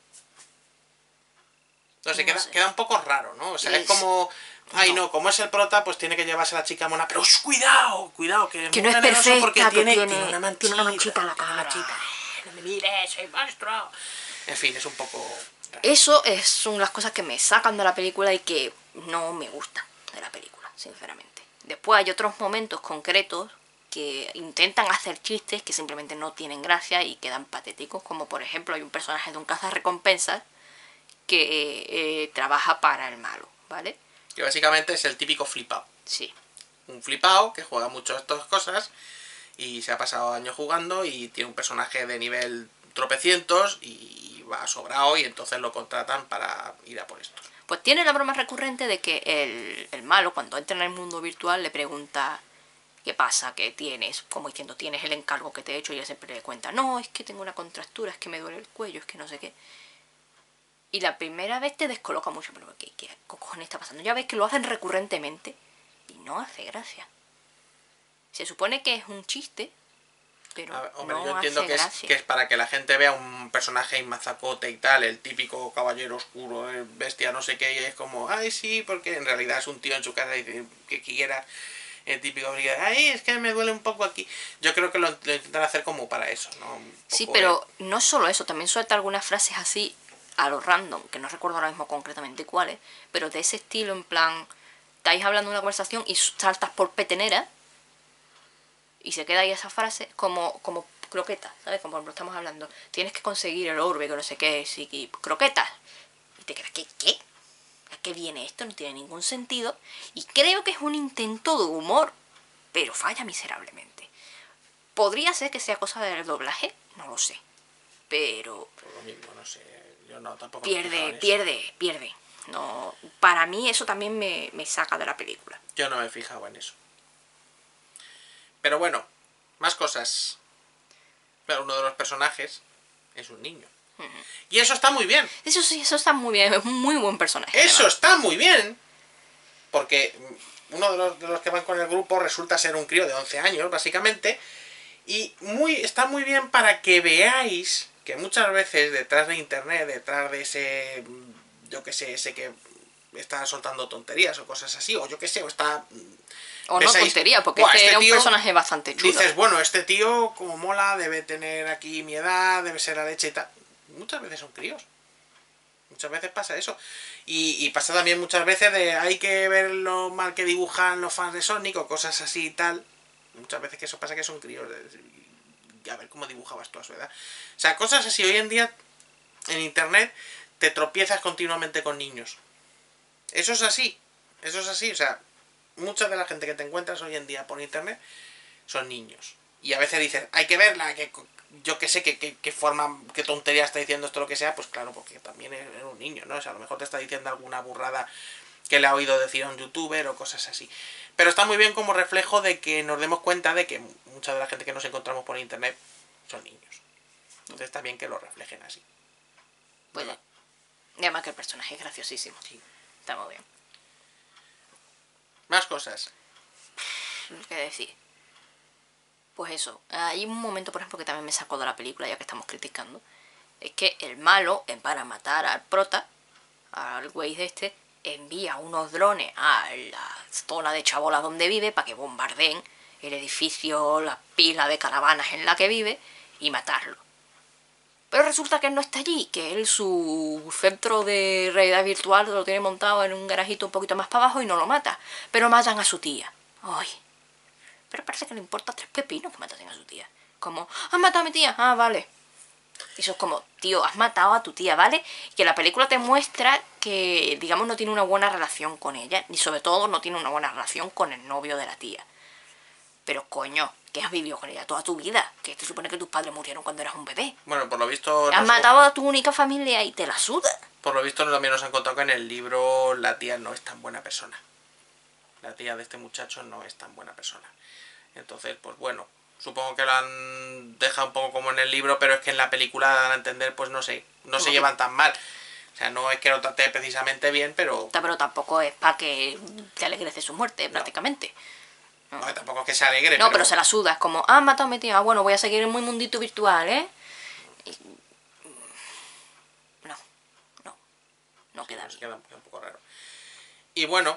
No sé, No queda, sé. queda un poco raro, ¿no? O sea, es, Es- como... Ay, no. no, como es el prota, pues tiene que llevarse a la chica mona. Pero ¡ush, cuidado! Cuidado, que, Que muy no es generoso perfecta, porque que tiene, tiene- tiene una manchita. tiene una manchita en la tiene una cara. manchita. No me mires, soy monstruo. En fin, es un poco... raro. Eso es, son las cosas que me sacan de la película y que no me gustan de la película, sinceramente. Después hay otros momentos concretos que intentan hacer chistes que simplemente no tienen gracia y quedan patéticos, como por ejemplo hay un personaje de un cazarrecompensas que eh, trabaja para el malo, ¿vale? Que básicamente es el típico flipado. Sí. Un flipado que juega mucho a estas cosas y se ha pasado años jugando y tiene un personaje de nivel tropecientos y va sobrado y entonces lo contratan para ir a por esto. Pues tiene la broma recurrente de que el, el malo, cuando entra en el mundo virtual, le pregunta qué pasa, qué tienes, como diciendo, tienes el encargo que te he hecho, y él siempre le cuenta, no, es que tengo una contractura, es que me duele el cuello, es que no sé qué. Y la primera vez te descoloca mucho, pero ¿qué, qué cojones está pasando? Ya ves que lo hacen recurrentemente y no hace gracia. Se supone que es un chiste, pero A ver, hombre, no yo entiendo hace que es, gracia. que es para que la gente vea un personaje mazacote y tal, el típico caballero oscuro, el bestia, no sé qué, y es como, ay, sí, porque en realidad es un tío en su casa y dice que quiera el típico, ay, es que me duele un poco aquí. Yo creo que lo, lo intentan hacer como para eso, ¿no? Un Sí, poco pero no solo eso, también suelta algunas frases así a lo random, que no recuerdo ahora mismo concretamente cuáles, pero de ese estilo, en plan, estáis hablando de una conversación y saltas por petenera y se queda ahí esa frase como, como croquetas, ¿sabes? Como por ejemplo estamos hablando, tienes que conseguir el orbe, que no sé qué, sí, y croquetas. Y te quedas, ¿qué? ¿Qué? ¿A qué viene esto? No tiene ningún sentido. Y creo que es un intento de humor, pero falla miserablemente. ¿Podría ser que sea cosa del doblaje? No lo sé. Pero Por lo mismo, no sé, yo no, tampoco me he fijado pierde, en eso. pierde, pierde. No, para mí eso también me, me saca de la película. Yo no me he fijado en eso. Pero bueno, más cosas. Pero uno de los personajes es un niño. Y eso está muy bien. Eso sí, eso está muy bien, es un muy buen personaje. Eso además. está muy bien. Porque uno de los, de los que van con el grupo resulta ser un crío de once años, básicamente. Y muy, está muy bien para que veáis que muchas veces detrás de internet, detrás de ese, yo que sé, ese que está soltando tonterías o cosas así, o yo que sé, o está... O no ves ahí, tontería, porque "Buah, este era un tío", personaje bastante chulo. dices, bueno, este tío como mola, debe tener aquí mi edad, debe ser la leche y tal. Muchas veces son críos. Muchas veces pasa eso. Y, y pasa también muchas veces de hay que ver lo mal que dibujan los fans de Sonic o cosas así y tal. Muchas veces que eso pasa que son críos. Y a ver cómo dibujabas tú a su edad. O sea, cosas así. Hoy en día en internet te tropiezas continuamente con niños. Eso es así. Eso es así. O sea, mucha de la gente que te encuentras hoy en día por internet son niños. Y a veces dices, hay que verla, que yo que sé, qué que, que forma, qué tontería está diciendo esto, lo que sea, pues claro, porque también es un niño, ¿no? O sea, a lo mejor te está diciendo alguna burrada que le ha oído decir a un youtuber o cosas así. Pero está muy bien como reflejo de que nos demos cuenta de que mucha de la gente que nos encontramos por internet son niños. Entonces está bien que lo reflejen así. Pues ya. Y además que el personaje es graciosísimo. Sí. Está muy bien. Más cosas. ¿Qué decir? Pues eso. Hay un momento, por ejemplo, que también me sacó de la película, ya que estamos criticando. Es que el malo, para matar al prota, al güey de este, envía unos drones a la zona de Chabola donde vive para que bombardeen el edificio, la pila de caravanas en la que vive y matarlo. Pero resulta que él no está allí, que él su centro de realidad virtual lo tiene montado en un garajito un poquito más para abajo y no lo mata. Pero matan a su tía. Ay. Pero parece que le importa tres pepinos que matasen a su tía. Como, ¿has matado a mi tía? Ah, vale. Eso es como, tío, has matado a tu tía, ¿vale? Y que la película te muestra que, digamos, no tiene una buena relación con ella. Ni sobre todo no tiene una buena relación con el novio de la tía. Pero coño, que has vivido con ella toda tu vida. Que te supone que tus padres murieron cuando eras un bebé. Bueno, por lo visto... Has no matado a tu única familia y te la suda. Por lo visto también nos han contado que en el libro la tía no es tan buena persona. La tía de este muchacho no es tan buena persona. Entonces, pues bueno, supongo que lo han dejado un poco como en el libro, pero es que en la película dan a entender, pues no sé, no se llevan tan mal. O sea, no es que lo trate precisamente bien, pero... Pero tampoco es para que te alegres de su muerte, no. prácticamente. No. No, tampoco es que se alegre, No, pero... pero se la suda. Es como, ah, matado a mi tía. Ah, bueno, voy a seguir en mi mundito virtual, ¿eh? Y... No, no, no sí, queda pues bien. queda, queda un poco raro. Y bueno,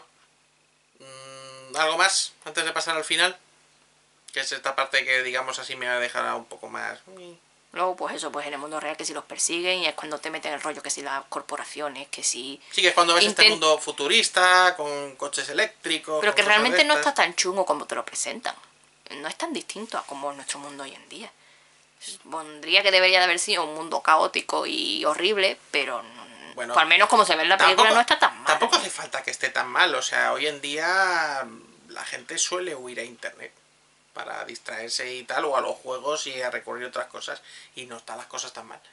mmm, ¿algo más antes de pasar al final? Que es esta parte que, digamos así, me va a dejar un poco más... Luego, pues eso, pues en el mundo real que si los persiguen y es cuando te meten el rollo que si las corporaciones, que si... Sí, que es cuando ves Intent... este mundo futurista, con coches eléctricos... Pero que cosas realmente no estas. está tan chungo como te lo presentan. No es tan distinto a como es nuestro mundo hoy en día. Supondría que debería de haber sido un mundo caótico y horrible, pero... Bueno, pues al menos como se ve en la película tampoco, no está tan mal. Tampoco ¿eh? hace falta que esté tan mal. O sea, hoy en día la gente suele huir a internet para distraerse y tal, o a los juegos y a recurrir a otras cosas, y no están las cosas tan mal.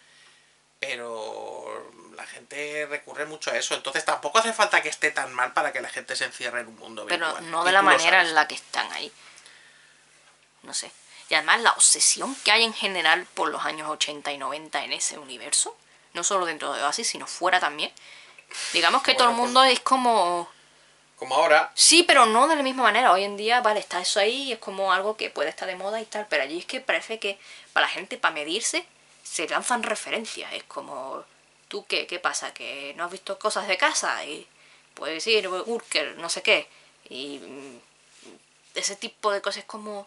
Pero la gente recurre mucho a eso, entonces tampoco hace falta que esté tan mal para que la gente se encierre en un mundo virtual. Pero no de la manera en la que están ahí. No sé. Y además la obsesión que hay en general por los años ochenta y noventa en ese universo, no solo dentro de Oasis, sino fuera también. Digamos que bueno, todo el mundo pues... es como... Como ahora. Sí, pero no de la misma manera. Hoy en día, vale, está eso ahí y es como algo que puede estar de moda y tal. Pero allí es que parece que para la gente, para medirse, se lanzan referencias. Es como, ¿tú qué? ¿Qué pasa? ¿Que no has visto cosas de casa? Y puedes decir, Urkel, no sé qué. Y ese tipo de cosas es como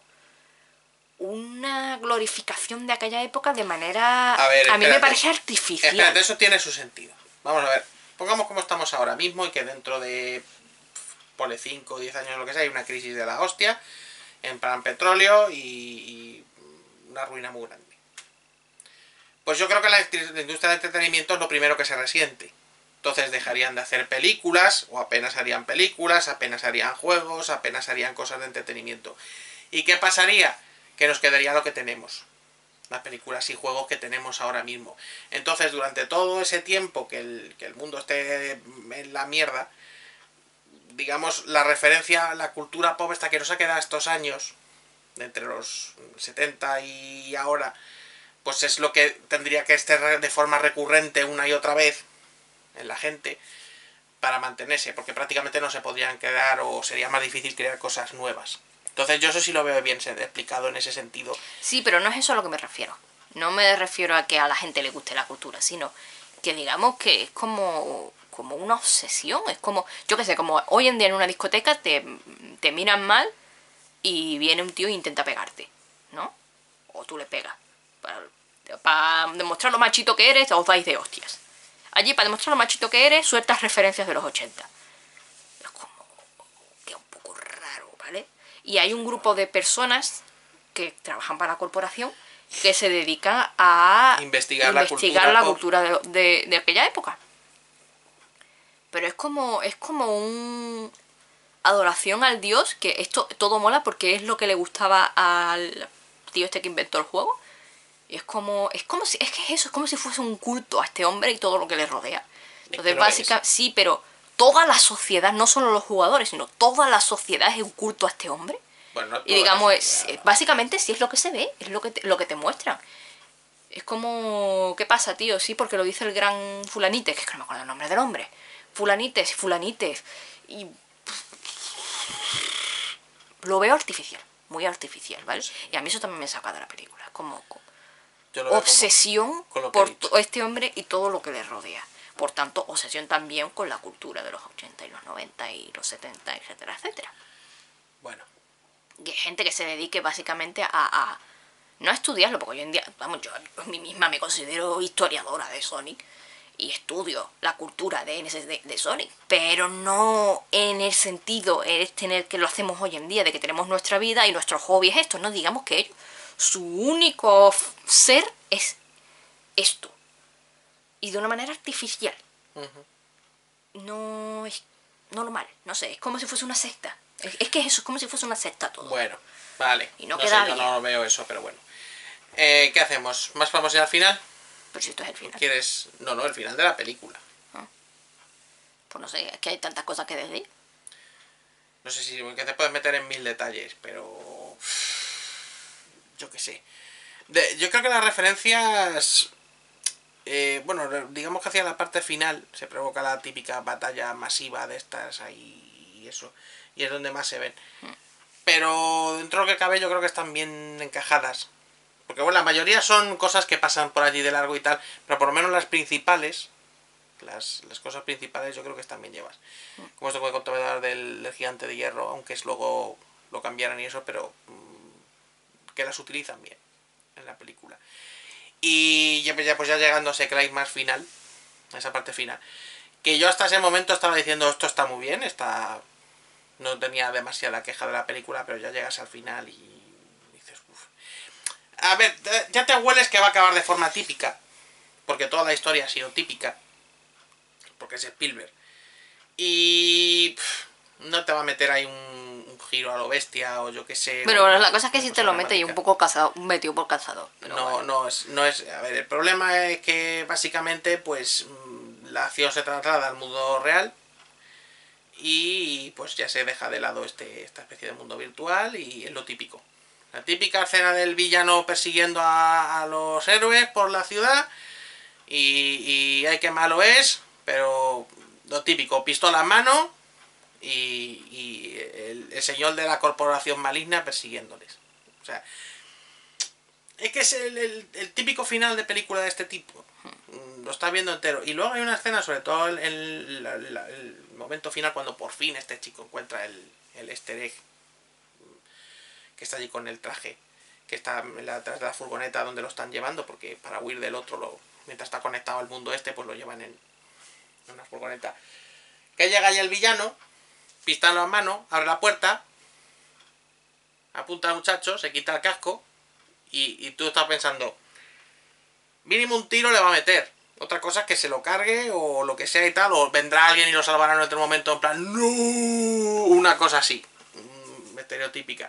una glorificación de aquella época de manera... A, ver, a mí me parece artificial. Espérate, eso tiene su sentido. Vamos a ver, pongamos como estamos ahora mismo y que dentro de... Pone cinco o diez años lo que sea, hay una crisis de la hostia, en plan petróleo y, y una ruina muy grande. Pues yo creo que la, la industria del entretenimiento es lo primero que se resiente. Entonces dejarían de hacer películas, o apenas harían películas, apenas harían juegos, apenas harían cosas de entretenimiento. ¿Y qué pasaría? Que nos quedaría lo que tenemos. Las películas y juegos que tenemos ahora mismo. Entonces durante todo ese tiempo que el, que el mundo esté en la mierda, digamos, la referencia a la cultura pop esta que nos ha quedado estos años, de entre los setenta y ahora, pues es lo que tendría que estar de forma recurrente una y otra vez en la gente para mantenerse, porque prácticamente no se podrían quedar o sería más difícil crear cosas nuevas. Entonces yo eso sí lo veo bien explicado en ese sentido. Sí, pero no es eso a lo que me refiero. No me refiero a que a la gente le guste la cultura, sino que digamos que es como... como una obsesión, es como, yo qué sé, como hoy en día en una discoteca te, te miran mal y viene un tío e intenta pegarte, ¿no? O tú le pegas. Para, para demostrar lo machito que eres, os dais de hostias. Allí, para demostrar lo machito que eres, sueltas referencias de los ochenta. Es como... que es un poco raro, ¿vale? Y hay un grupo de personas que trabajan para la corporación que se dedican a Investigar, investigar la la cultura, cultura de, de, de aquella época. Pero es como, es como un... adoración al dios, que esto todo mola porque es lo que le gustaba al tío este que inventó el juego. Y es como, es como si, es que es eso, es como si fuese un culto a este hombre y todo lo que le rodea. Entonces, lo básicamente, sí, pero toda la sociedad, no solo los jugadores, sino toda la sociedad es un culto a este hombre. Bueno, no Y toda la digamos, es, sociedad. básicamente sí es lo que se ve, es lo que te, lo que te muestran. Es como, ¿qué pasa, tío? Sí, porque lo dice el gran Fulanites, que es que no me acuerdo el nombre del hombre. Fulanites, Fulanites. Y lo veo artificial, muy artificial, ¿vale? Y a mí eso también me saca de la película. Es como Yo lo veo obsesión como- con lo que he por dicho. to- este hombre y todo lo que le rodea. Por tanto, obsesión también con la cultura de los ochenta y los noventa y los setenta, etcétera, etcétera. Bueno, Que gente que se dedique básicamente a, a no a estudiarlo, porque hoy en día, vamos, yo a mí misma me considero historiadora de Sonic y estudio la cultura de, de, de Sonic, pero no en el sentido este en el que lo hacemos hoy en día, de que tenemos nuestra vida y nuestro hobby es esto, no digamos que ellos, su único ser es esto, y de una manera artificial. Uh-huh. No es normal, no sé, es como si fuese una secta. Es, es que eso, es como si fuese una secta todo. Bueno, vale. Y no, no queda sé, bien. yo no veo eso, pero bueno. Eh, ¿Qué hacemos? ¿Más vamos a ir al final? Pero si esto es el final. ¿Quieres...? No, no, el final de la película. Ah. Pues no sé, es que hay tantas cosas que decir. No sé si que te puedes meter en mil detalles, pero... Yo qué sé. De, yo creo que las referencias... Eh, bueno, digamos que hacia la parte final se provoca la típica batalla masiva de estas ahí y eso. Y es donde más se ven. Hmm. Pero dentro de lo que cabe yo creo que están bien encajadas. Porque bueno, la mayoría son cosas que pasan por allí de largo y tal. Pero por lo menos las principales... Las, las cosas principales yo creo que están bien llevas. Como esto puede contar del, del gigante de hierro, aunque es luego lo cambiaran y eso, pero mmm, que las utilizan bien en la película. Y ya, ya pues ya llegando a ese climax final, a esa parte final, que yo hasta ese momento estaba diciendo esto está muy bien, está no tenía demasiada queja de la película, pero ya llegas al final y dices, uff. A ver, ya te hueles que va a acabar de forma típica, porque toda la historia ha sido típica. Porque es Spielberg. Y pff, no te va a meter ahí un, un giro a lo bestia o yo qué sé. Pero una, la cosa es que si te lo mete y un poco casado, metido por calzado. No, bueno. no es, no es. A ver, el problema es que básicamente, pues, la acción se traslada al mundo real y pues ya se deja de lado este, esta especie de mundo virtual y es lo típico. La típica escena del villano persiguiendo a, a los héroes por la ciudad y, y ay, qué malo es. Pero lo típico, pistola en mano y, y el, el señor de la corporación maligna persiguiéndoles. O sea, es que es el, el, el típico final de película de este tipo. Lo estás viendo entero. Y luego hay una escena, sobre todo el, el, el, el momento final, cuando por fin este chico encuentra el, el easter egg, que está allí con el traje, que está detrás de la furgoneta donde lo están llevando, porque para huir del otro, lo, mientras está conectado al mundo este, pues lo llevan en una furgoneta. Que llega ahí el villano, pistola en mano, abre la puerta, apunta al muchacho, se quita el casco y, y tú estás pensando, mínimo un tiro le va a meter. Otra cosa es que se lo cargue o lo que sea y tal, o vendrá alguien y lo salvará en otro momento en plan, ¡no! Una cosa así, estereotípica.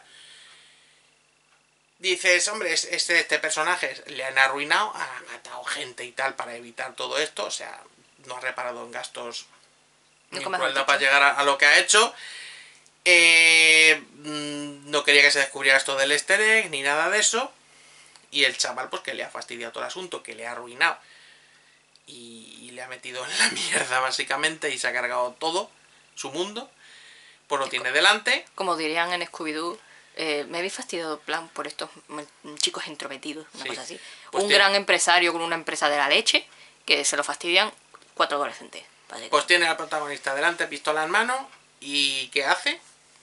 Dices, hombre, este, este personaje le han arruinado, ha matado gente y tal para evitar todo esto, o sea, no ha reparado en gastos ni crueldad para llegar a, a lo que ha hecho. Eh, no quería que se descubriera esto del easter egg ni nada de eso. Y el chaval, pues que le ha fastidiado todo el asunto, que le ha arruinado. Y, y le ha metido en la mierda, básicamente, y se ha cargado todo, su mundo. Pues lo tiene delante. Como dirían en Scooby-Doo, eh, me habéis fastidiado plan por estos chicos intrometidos, una sí. cosa así. Pues un tiene... gran empresario con una empresa de la leche, que se lo fastidian cuatro adolescentes. Pues tiene al protagonista delante, pistola en mano, y ¿qué hace?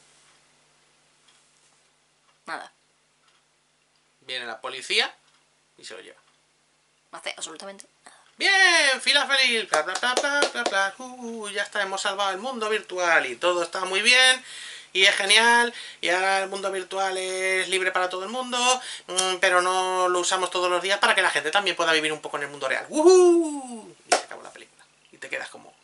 Nada. Viene la policía y se lo lleva. No hace absolutamente nada. Bien, final feliz, bla bla bla bla bla bla, uh, ya está, hemos salvado el mundo virtual y todo está muy bien y es genial y ahora el mundo virtual es libre para todo el mundo, mmm, pero no lo usamos todos los días para que la gente también pueda vivir un poco en el mundo real. Uh, y se acabó la película y te quedas como...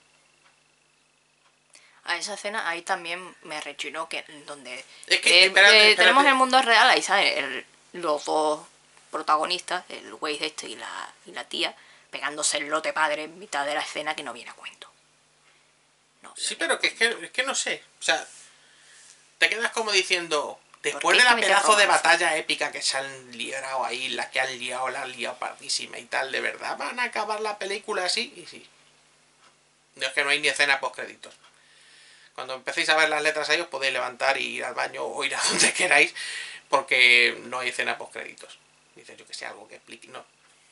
A esa escena ahí también me rechinó que donde Es que, eh, espérate, eh, espérate. tenemos el mundo real, ahí ¿sabes? El- los dos protagonistas, el güey de este y la, y la tía, pegándose el lote padre en mitad de la escena que no viene a cuento. No, Sí, no pero que es, que es que no sé, o sea, te quedas como diciendo, después de es que la me pedazo de romance? batalla épica que se han liado ahí, la que han liado, la han liado pardísima y tal, ¿de verdad van a acabar la película así? Y sí. No, es que no hay ni escena post créditos. Cuando empecéis a ver las letras ahí os podéis levantar y ir al baño o ir a donde queráis, porque no hay escena post créditos. Dices, yo que sé, algo que explique, no.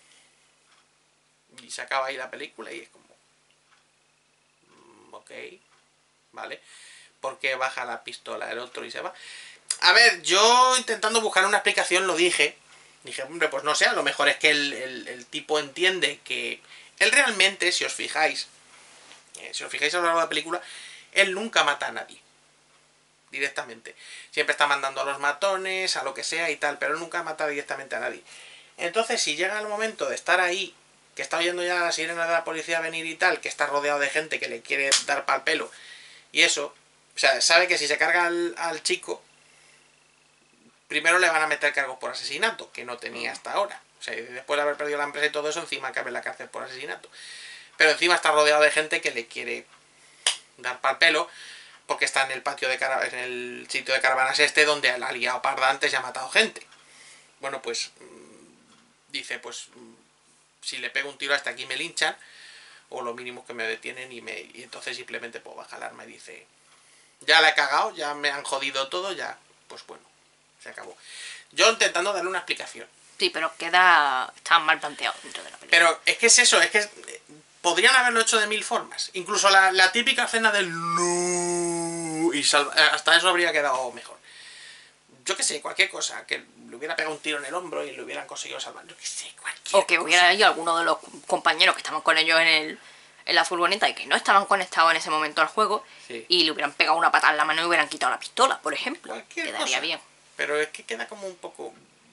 Y se acaba ahí la película y es como... mm, ok, vale. ¿Por qué baja la pistola el otro y se va? A ver, yo intentando buscar una explicación lo dije. Dije, hombre, pues no sé, a lo mejor es que el, el, el tipo entiende que él realmente, si os fijáis, eh, si os fijáis a lo largo de la película, él nunca mata a nadie. Directamente. Siempre está mandando a los matones, a lo que sea y tal, pero él nunca mata directamente a nadie. Entonces, si llega el momento de estar ahí, que está oyendo ya la sirena de la policía venir y tal, que está rodeado de gente que le quiere dar pal pelo, y eso, o sea, sabe que si se carga al, al chico, primero le van a meter cargos por asesinato, que no tenía hasta ahora. O sea, después de haber perdido la empresa y todo eso, encima cabe en la cárcel por asesinato. Pero encima está rodeado de gente que le quiere dar pal pelo, porque está en el patio de caravanas, en el sitio de caravanas este, donde la ha liado parda antes y ha matado gente. Bueno, pues dice, pues si le pego un tiro hasta aquí me linchan, o lo mínimo que me detienen y, me, y entonces simplemente pues baja el arma y dice, ya la he cagado, ya me han jodido todo, ya, pues bueno, se acabó. Yo intentando darle una explicación. Sí, pero queda... está mal planteado dentro de la película. Pero es que es eso, es que podrían haberlo hecho de mil formas. Incluso la, la típica escena del no, y salva, hasta eso habría quedado mejor. Yo qué sé, cualquier cosa, que le hubiera pegado un tiro en el hombro y le hubieran conseguido salvar. Yo qué sé, cualquier O que cosa. hubiera ido alguno de los compañeros que estaban con ellos en el en la furgoneta y que no estaban conectados en ese momento al juego, Sí. y le hubieran pegado una patada en la mano y hubieran quitado la pistola, por ejemplo. Cualquier Quedaría cosa. bien. Pero es que queda como un poco...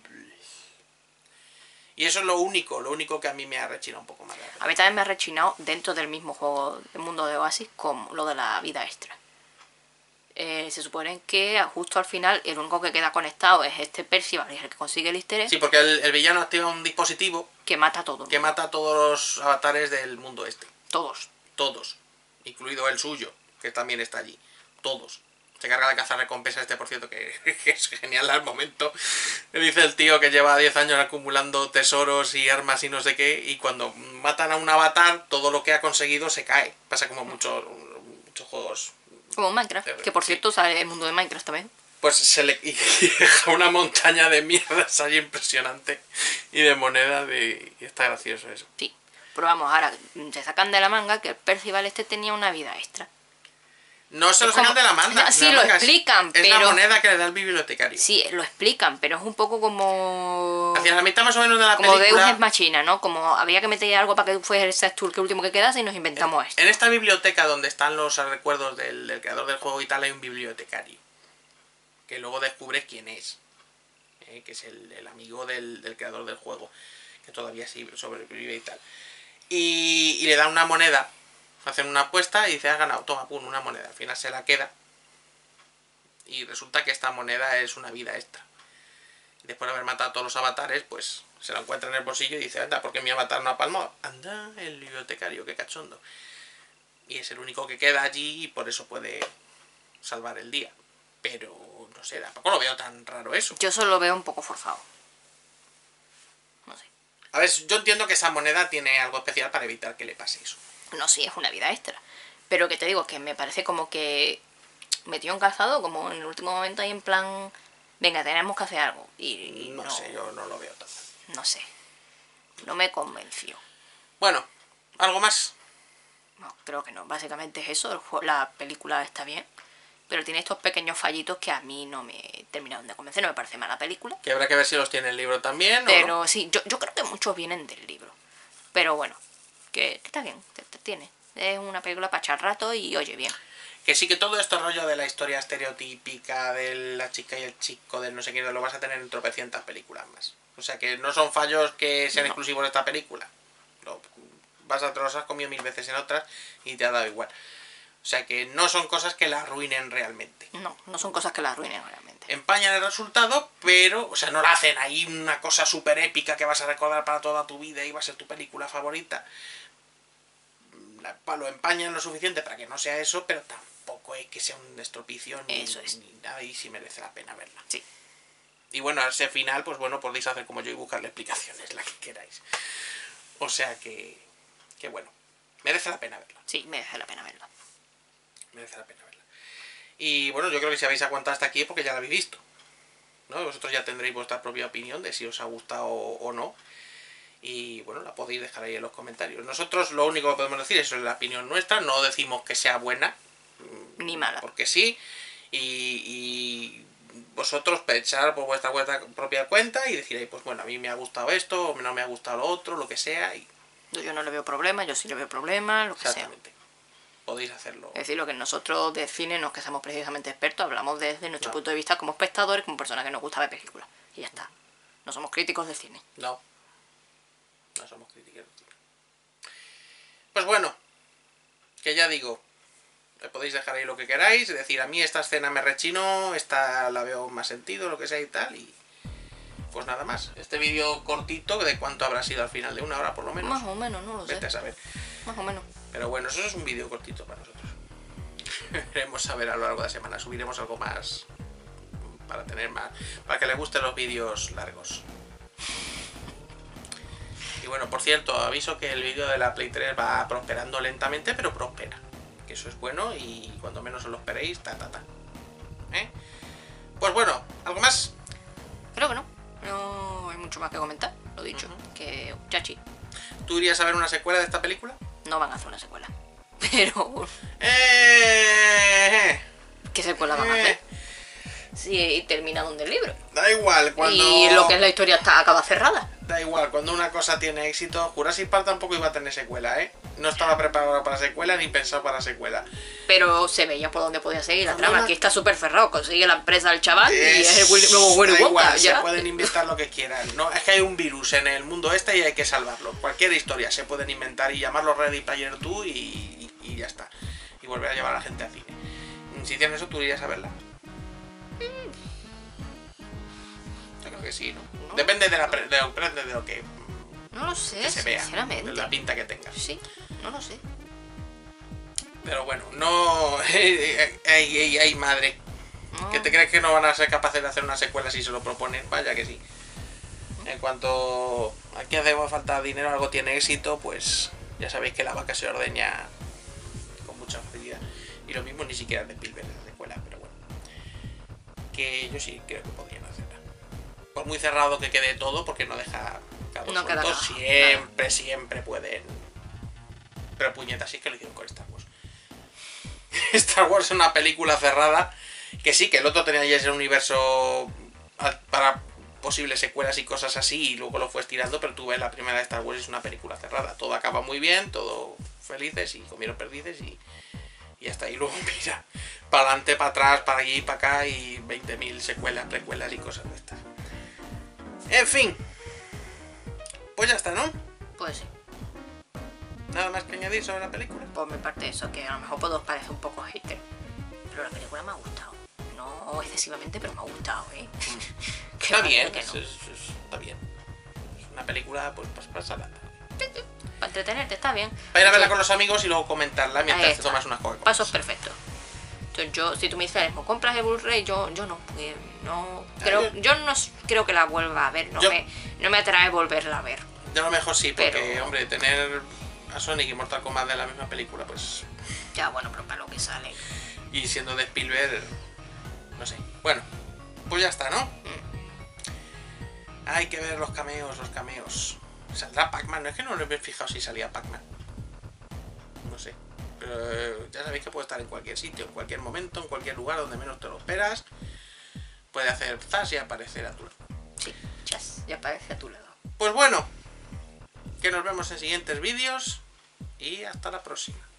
Y eso es lo único, lo único que a mí me ha rechinado un poco más. A mí también me ha rechinado dentro del mismo juego del mundo de Oasis con lo de la vida extra. Eh, se supone que justo al final el único que queda conectado es este Percival, y es el que consigue el easter egg, Sí, porque el, el villano activa un dispositivo que mata a todos. que mata a todos los avatares del mundo este. Todos. Todos. Incluido el suyo, que también está allí. Todos. Se carga de cazar recompensas este, por cierto, que, que es genial al momento. Le dice el tío que lleva diez años acumulando tesoros y armas y no sé qué, y cuando matan a un avatar, todo lo que ha conseguido se cae. Pasa como muchos, muchos juegos. Como Minecraft, que por cierto sale el mundo de Minecraft también. Pues se le y deja una montaña de mierdas ahí impresionante y de moneda de... y está gracioso eso. Sí. Pero vamos, ahora se sacan de la manga que el Percival este tenía una vida extra. No se lo Es sacan como- de la manga. Sí, la lo manga es- explican, es, la pero- moneda que le da el bibliotecario. Sí, lo explican, pero es un poco como... Hacia la mitad más o menos de la Como película... Deus Ex Machina, ¿no? Como había que meter algo para que fueses tú el último que quedase y nos inventamos esto. En esta biblioteca donde están los recuerdos del, del creador del juego y tal, hay un bibliotecario. Que luego descubres quién es. ¿eh? Que es el, el amigo del, del creador del juego. Que todavía sí sobrevive y tal. Y, y le da una moneda. Hacen una apuesta y dice, has ganado, toma, pum, una moneda. Al final se la queda. Y resulta que esta moneda es una vida extra. Y después de haber matado a todos los avatares, pues se la encuentra en el bolsillo y dice, anda, ¿por qué mi avatar no ha palmado? Anda, el bibliotecario, qué cachondo. Y es el único que queda allí y por eso puede salvar el día. Pero, no sé, tampoco lo veo tan raro eso. Yo solo lo veo un poco forzado. No sé. A ver, yo entiendo que esa moneda tiene algo especial para evitar que le pase eso. No, sí, es una vida extra. Pero que te digo, que me parece como que metió en calzado, como en el último momento ahí en plan... Venga, tenemos que hacer algo. Y, y No, no, sé, yo no lo veo tan. no sé. No me convenció. Bueno, ¿algo más? No, creo que no. Básicamente es eso. El juego- la película está bien. Pero tiene estos pequeños fallitos que a mí no me terminaron de convencer. No me parece mala película. Que habrá que ver si los tiene el libro también o no. Pero sí, yo, yo creo que muchos vienen del libro. Pero bueno, que está bien, te, te tiene. Es una película para echar rato y oye bien. Que sí, que todo esto rollo de la historia estereotípica de la chica y el chico, del no sé qué, lo vas a tener en tropecientas películas más. O sea que no son fallos que sean no. exclusivos de esta película. Lo, vas a te los has comido mil veces en otras y te ha dado igual. O sea que no son cosas que la arruinen realmente. No, no son cosas que la arruinen realmente. Empañan el resultado, pero, o sea, no la hacen ahí una cosa súper épica que vas a recordar para toda tu vida y va a ser tu película favorita. La, lo empañan lo suficiente para que no sea eso, pero tampoco es que sea un estropicio ni, eso es. ni nada, y sí merece la pena verla. Sí. Y bueno, a ese final, pues bueno, podéis hacer como yo y buscarle explicaciones, la que queráis. O sea que, que bueno, merece la pena verla. Sí, merece la pena verla. Merece la pena verla. Y bueno, yo creo que si habéis aguantado hasta aquí es porque ya la habéis visto, ¿no? Vosotros ya tendréis vuestra propia opinión de si os ha gustado o no. Y bueno, la podéis dejar ahí en los comentarios. Nosotros lo único que podemos decir es la opinión nuestra. No decimos que sea buena. Ni mala. Porque sí. Y, y vosotros pensar por vuestra, vuestra propia cuenta y decir, pues bueno, a mí me ha gustado esto, o no me ha gustado lo otro, lo que sea. Y... Yo no le veo problema, yo sí le veo problema, lo que sea. Exactamente. Podéis hacerlo. Es decir, lo que nosotros de cine no es que seamos precisamente expertos, hablamos desde nuestro no. punto de vista como espectadores, como personas que nos gusta ver películas. Y ya está. No somos críticos de cine. No. No somos críticos de cine. Pues bueno, que ya digo, le podéis dejar ahí lo que queráis, es decir, a mí esta escena me rechino, esta la veo más sentido, lo que sea y tal, y pues nada más. Este vídeo cortito, ¿de cuánto habrá sido al final? ¿De una hora por lo menos? Más o menos, no lo sé. Vete a saber. Más o menos. Pero bueno, eso es un vídeo cortito para nosotros. Veremos a ver a lo largo de la semana, subiremos algo más para tener más, para que les gusten los vídeos largos. Y bueno, por cierto, aviso que el vídeo de la Play tres va prosperando lentamente, pero prospera. Que eso es bueno y cuando menos os lo esperéis, ta ta ta. ¿Eh? Pues bueno, ¿algo más? Creo que no. No hay mucho más que comentar, lo dicho. Uh-huh. Que chachi. ¿Tú irías a ver una secuela de esta película? No van a hacer una secuela. Pero... Eh... ¿Qué secuela van a hacer? Sí, termina donde el libro. Da igual, cuando... Y lo que es la historia está acaba cerrada. Da igual, cuando una cosa tiene éxito... Jurassic Park tampoco iba a tener secuela, ¿eh? No estaba preparado para secuela ni pensado para secuela. Pero se veía por dónde podía seguir la trama. Aquí está súper cerrado. Consigue la empresa al chaval es... y es el Willy, nuevo Willy Wonka. Igual, ¿ya? Se pueden inventar lo que quieran. No, es que hay un virus en el mundo este y hay que salvarlo. Cualquier historia se pueden inventar y llamarlo Ready Player dos y, y, y ya está. Y volver a llevar a la gente al cine. Si hicieran eso, ¿tú irías a verla? Yo creo que sí, ¿no? no depende de, la pre de, depende de lo que... No lo sé, que se vea, sinceramente. de la pinta que tenga. Sí, no lo sé. Pero bueno, no... ¡Ey, ey, ey, madre! No. ¿Que te crees que no van a ser capaces de hacer una secuela si se lo proponen? Vaya que sí. ¿Mm? En cuanto aquí hace falta dinero, algo tiene éxito, pues ya sabéis que la vaca se ordeña con mucha facilidad. Y lo mismo ni siquiera de Spielberg en la secuela, pero bueno. Que yo sí creo que podrían hacerla. Por muy cerrado que quede todo, porque no deja cabos no sueltos, siempre, claro. siempre pueden. Pero puñetas, sí que lo hicieron con Star Wars. Star Wars es una película cerrada, que sí, que el otro tenía ya ese universo para posibles secuelas y cosas así, y luego lo fue estirando, pero tú ves la primera de Star Wars, es una película cerrada. Todo acaba muy bien, todo felices y comieron perdices y... Y hasta ahí luego, mira, para adelante, para atrás, para allí, para acá y veinte mil secuelas, precuelas y cosas de estas. En fin. Pues ya está, ¿no? Pues sí. ¿Nada más que añadir sobre la película? Por mi parte eso, que a lo mejor puedo parecer un poco hater, pero la película me ha gustado. No excesivamente, pero me ha gustado, ¿eh? Mm. Está bien, no. es, es, es, está bien. Es una película, pues, pues pasada. Para entretenerte, está bien. Para ir a verla con los amigos y luego comentarla mientras te tomas unas Coca-Cola. Pasos perfectos. Entonces yo, si tú me dices, ¿compras el Blu-ray? Yo, yo no, porque no creo, yo, yo no creo que la vuelva a ver, no, yo, me, no me atrae volverla a ver. Yo a lo mejor sí, porque, pero... hombre, tener a Sonic y Mortal Kombat de la misma película, pues... Ya, bueno, pero para lo que sale. Y siendo de Spielberg, no sé. Bueno, pues ya está, ¿no? Mm. Hay que ver los cameos, los cameos. ¿Saldrá Pac-Man? No es que no me he fijado si salía Pac-Man. No sé. Pero eh, ya sabéis que puede estar en cualquier sitio, en cualquier momento, en cualquier lugar donde menos te lo esperas. Puede hacer zas y aparecer a tu lado. Sí, chas, y aparece a tu lado. Pues bueno, que nos vemos en siguientes vídeos. y hasta la próxima.